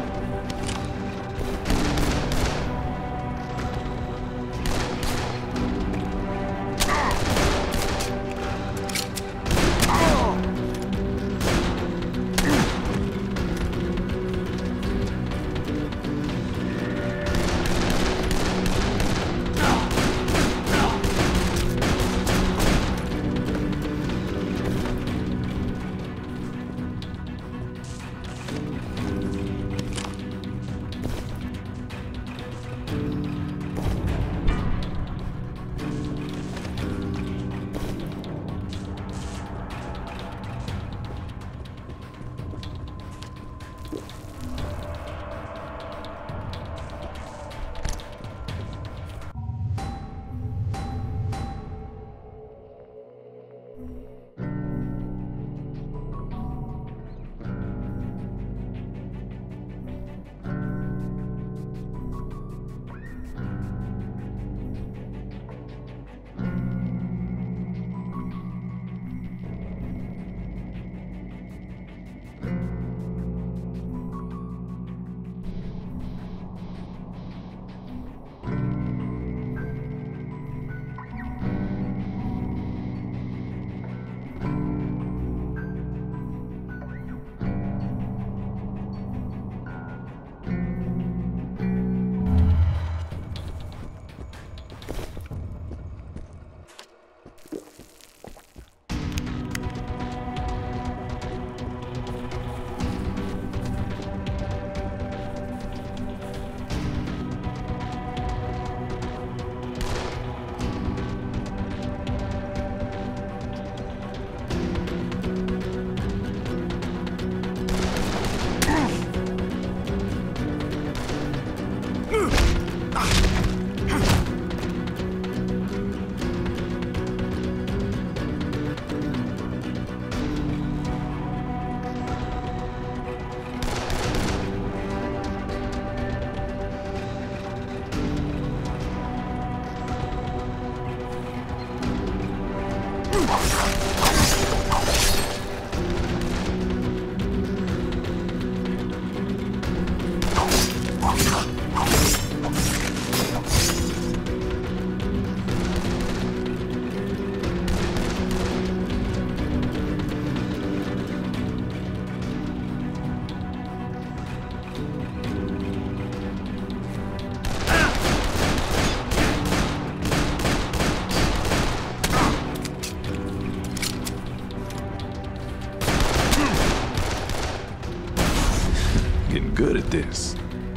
good at this.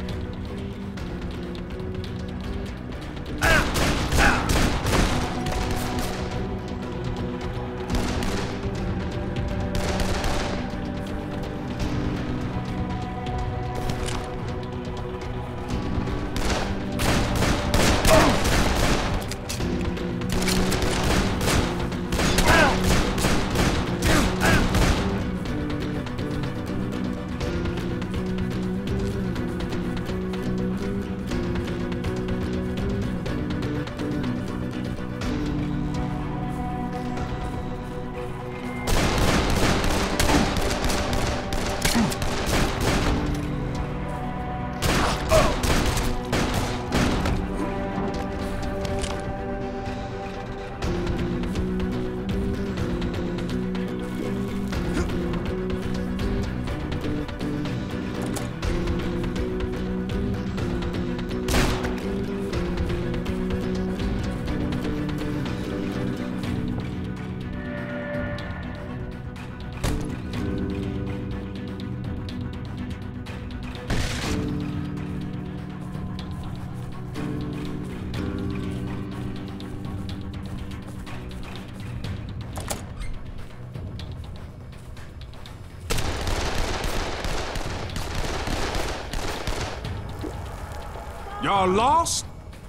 Y'all lost?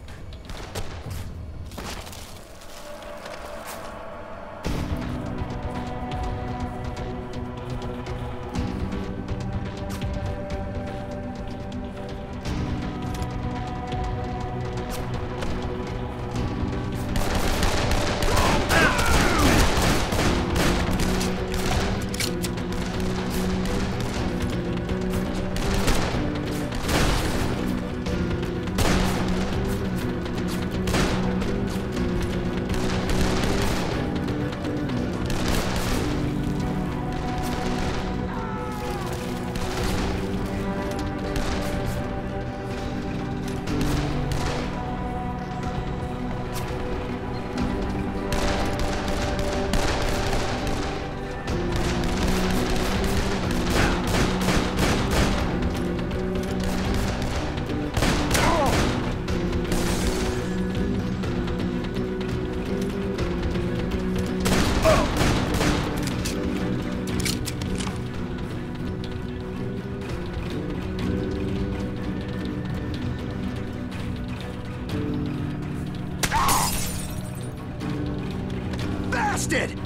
Bastard!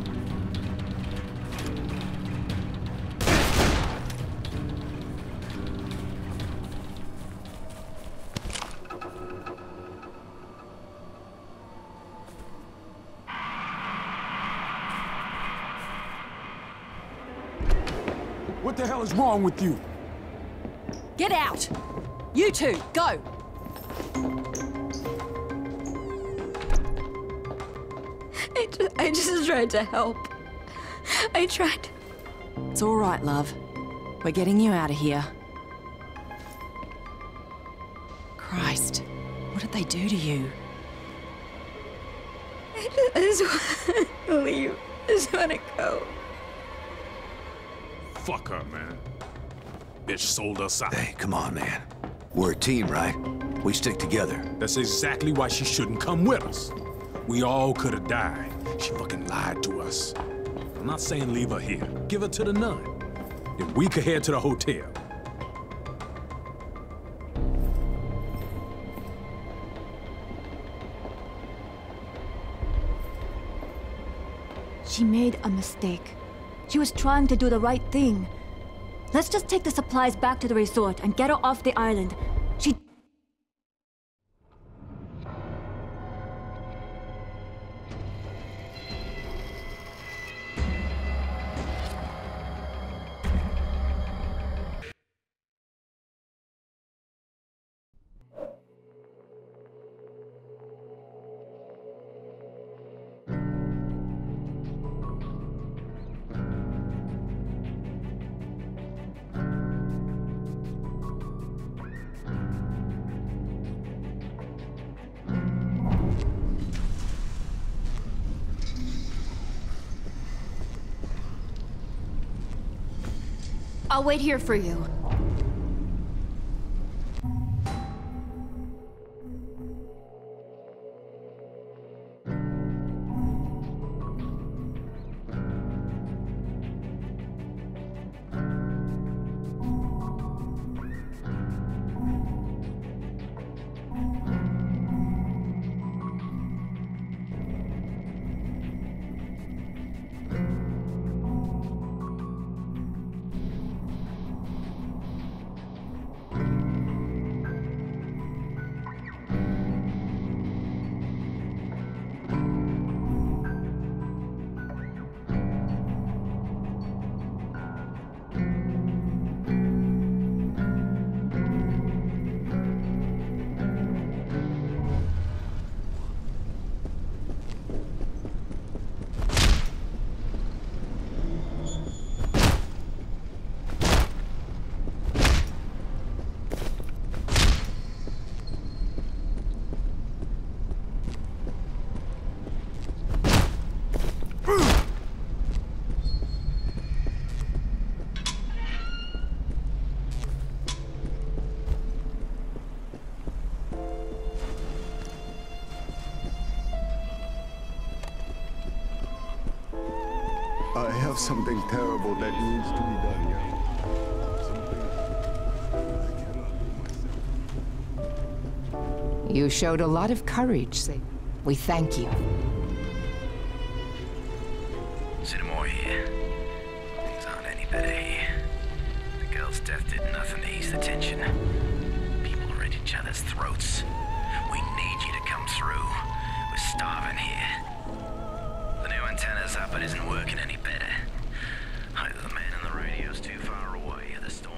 What the hell is wrong with you? Get out! You two, go! I just tried to help. I tried. It's all right, love. We're getting you out of here. Christ, what did they do to you? I just want to leave. I just want to go. Fuck her, man. Bitch sold us out. Hey, come on, man. We're a team, right? We stick together. That's exactly why she shouldn't come with us. We all could have died. She fucking lied to us. I'm not saying leave her here. Give her to the nun. Then we could head to the hotel. She made a mistake. She was trying to do the right thing. Let's just take the supplies back to the resort and get her off the island. She... I'll wait here for you. I have something terrible that needs to be done here. You showed a lot of courage, Saber. We thank you. Sinamore here. Things aren't any better here. The girl's death did nothing to ease the tension. People are at each other's throats. We need you to come through. We're starving here. The new antenna's up, but isn't working any better. Either the man in the radio's too far away, or the storm...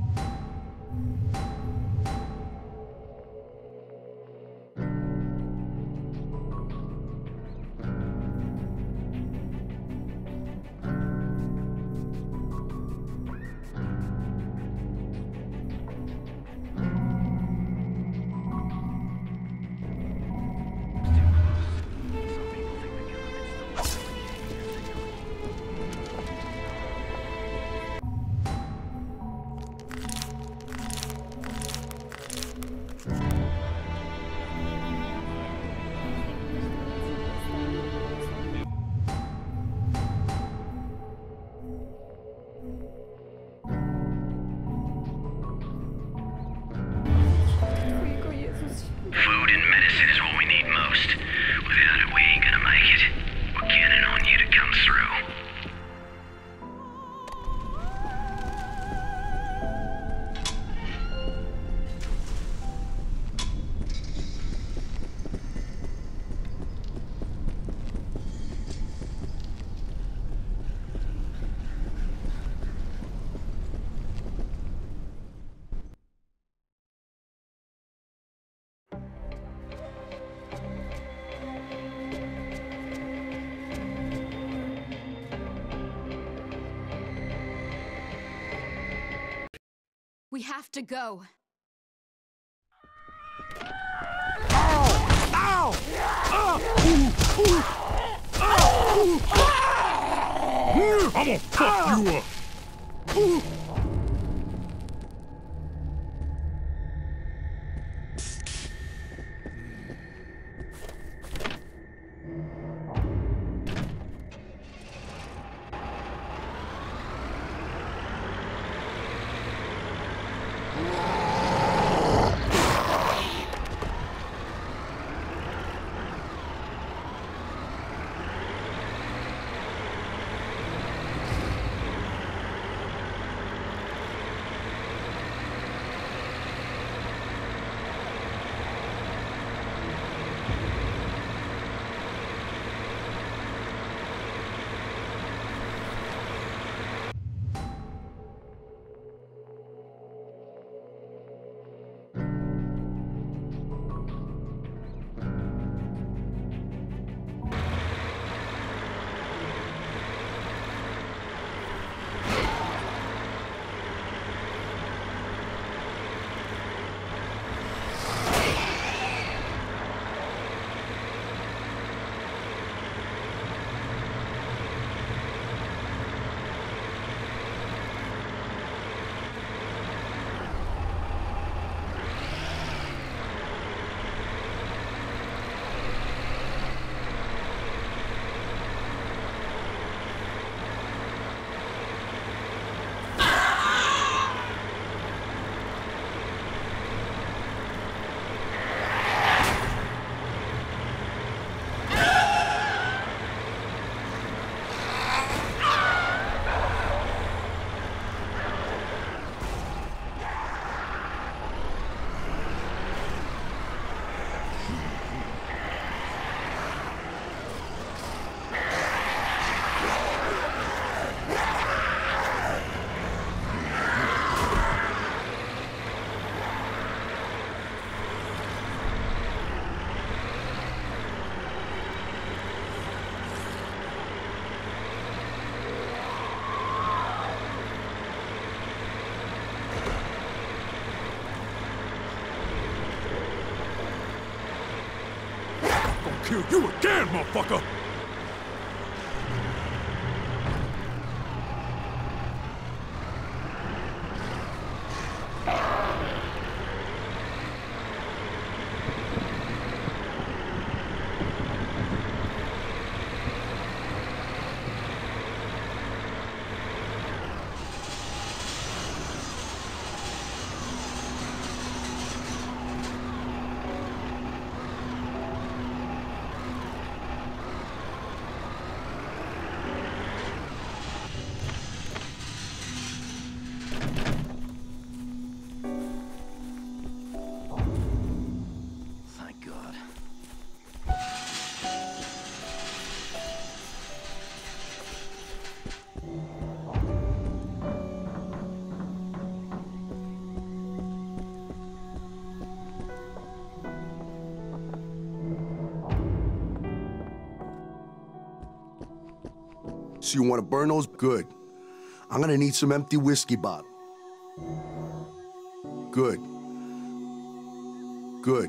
Food and medicine is what we need most. Without it, we ain't gonna make it. We're counting on you to come through. We have to go. I'm gonna fuck you up. Kill you again, motherfucker! So you want to burn those? Good. I'm gonna need some empty whiskey bottles. Good. Good.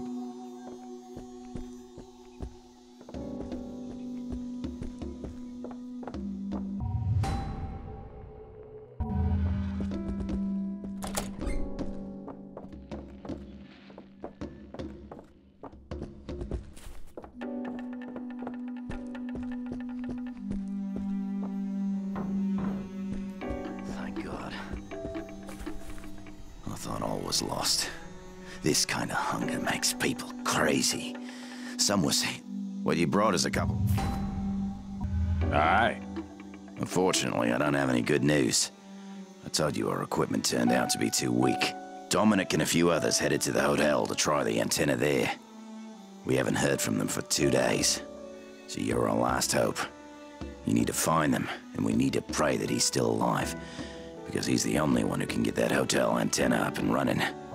Lost. This kind of hunger makes people crazy. Some were saying, well, you brought us a couple. All right. Unfortunately, I don't have any good news. I told you our equipment turned out to be too weak. Dominic and a few others headed to the hotel to try the antenna there. We haven't heard from them for 2 days. So you're our last hope. You need to find them, and we need to pray that he's still alive. Because he's the only one who can get that hotel antenna up and running.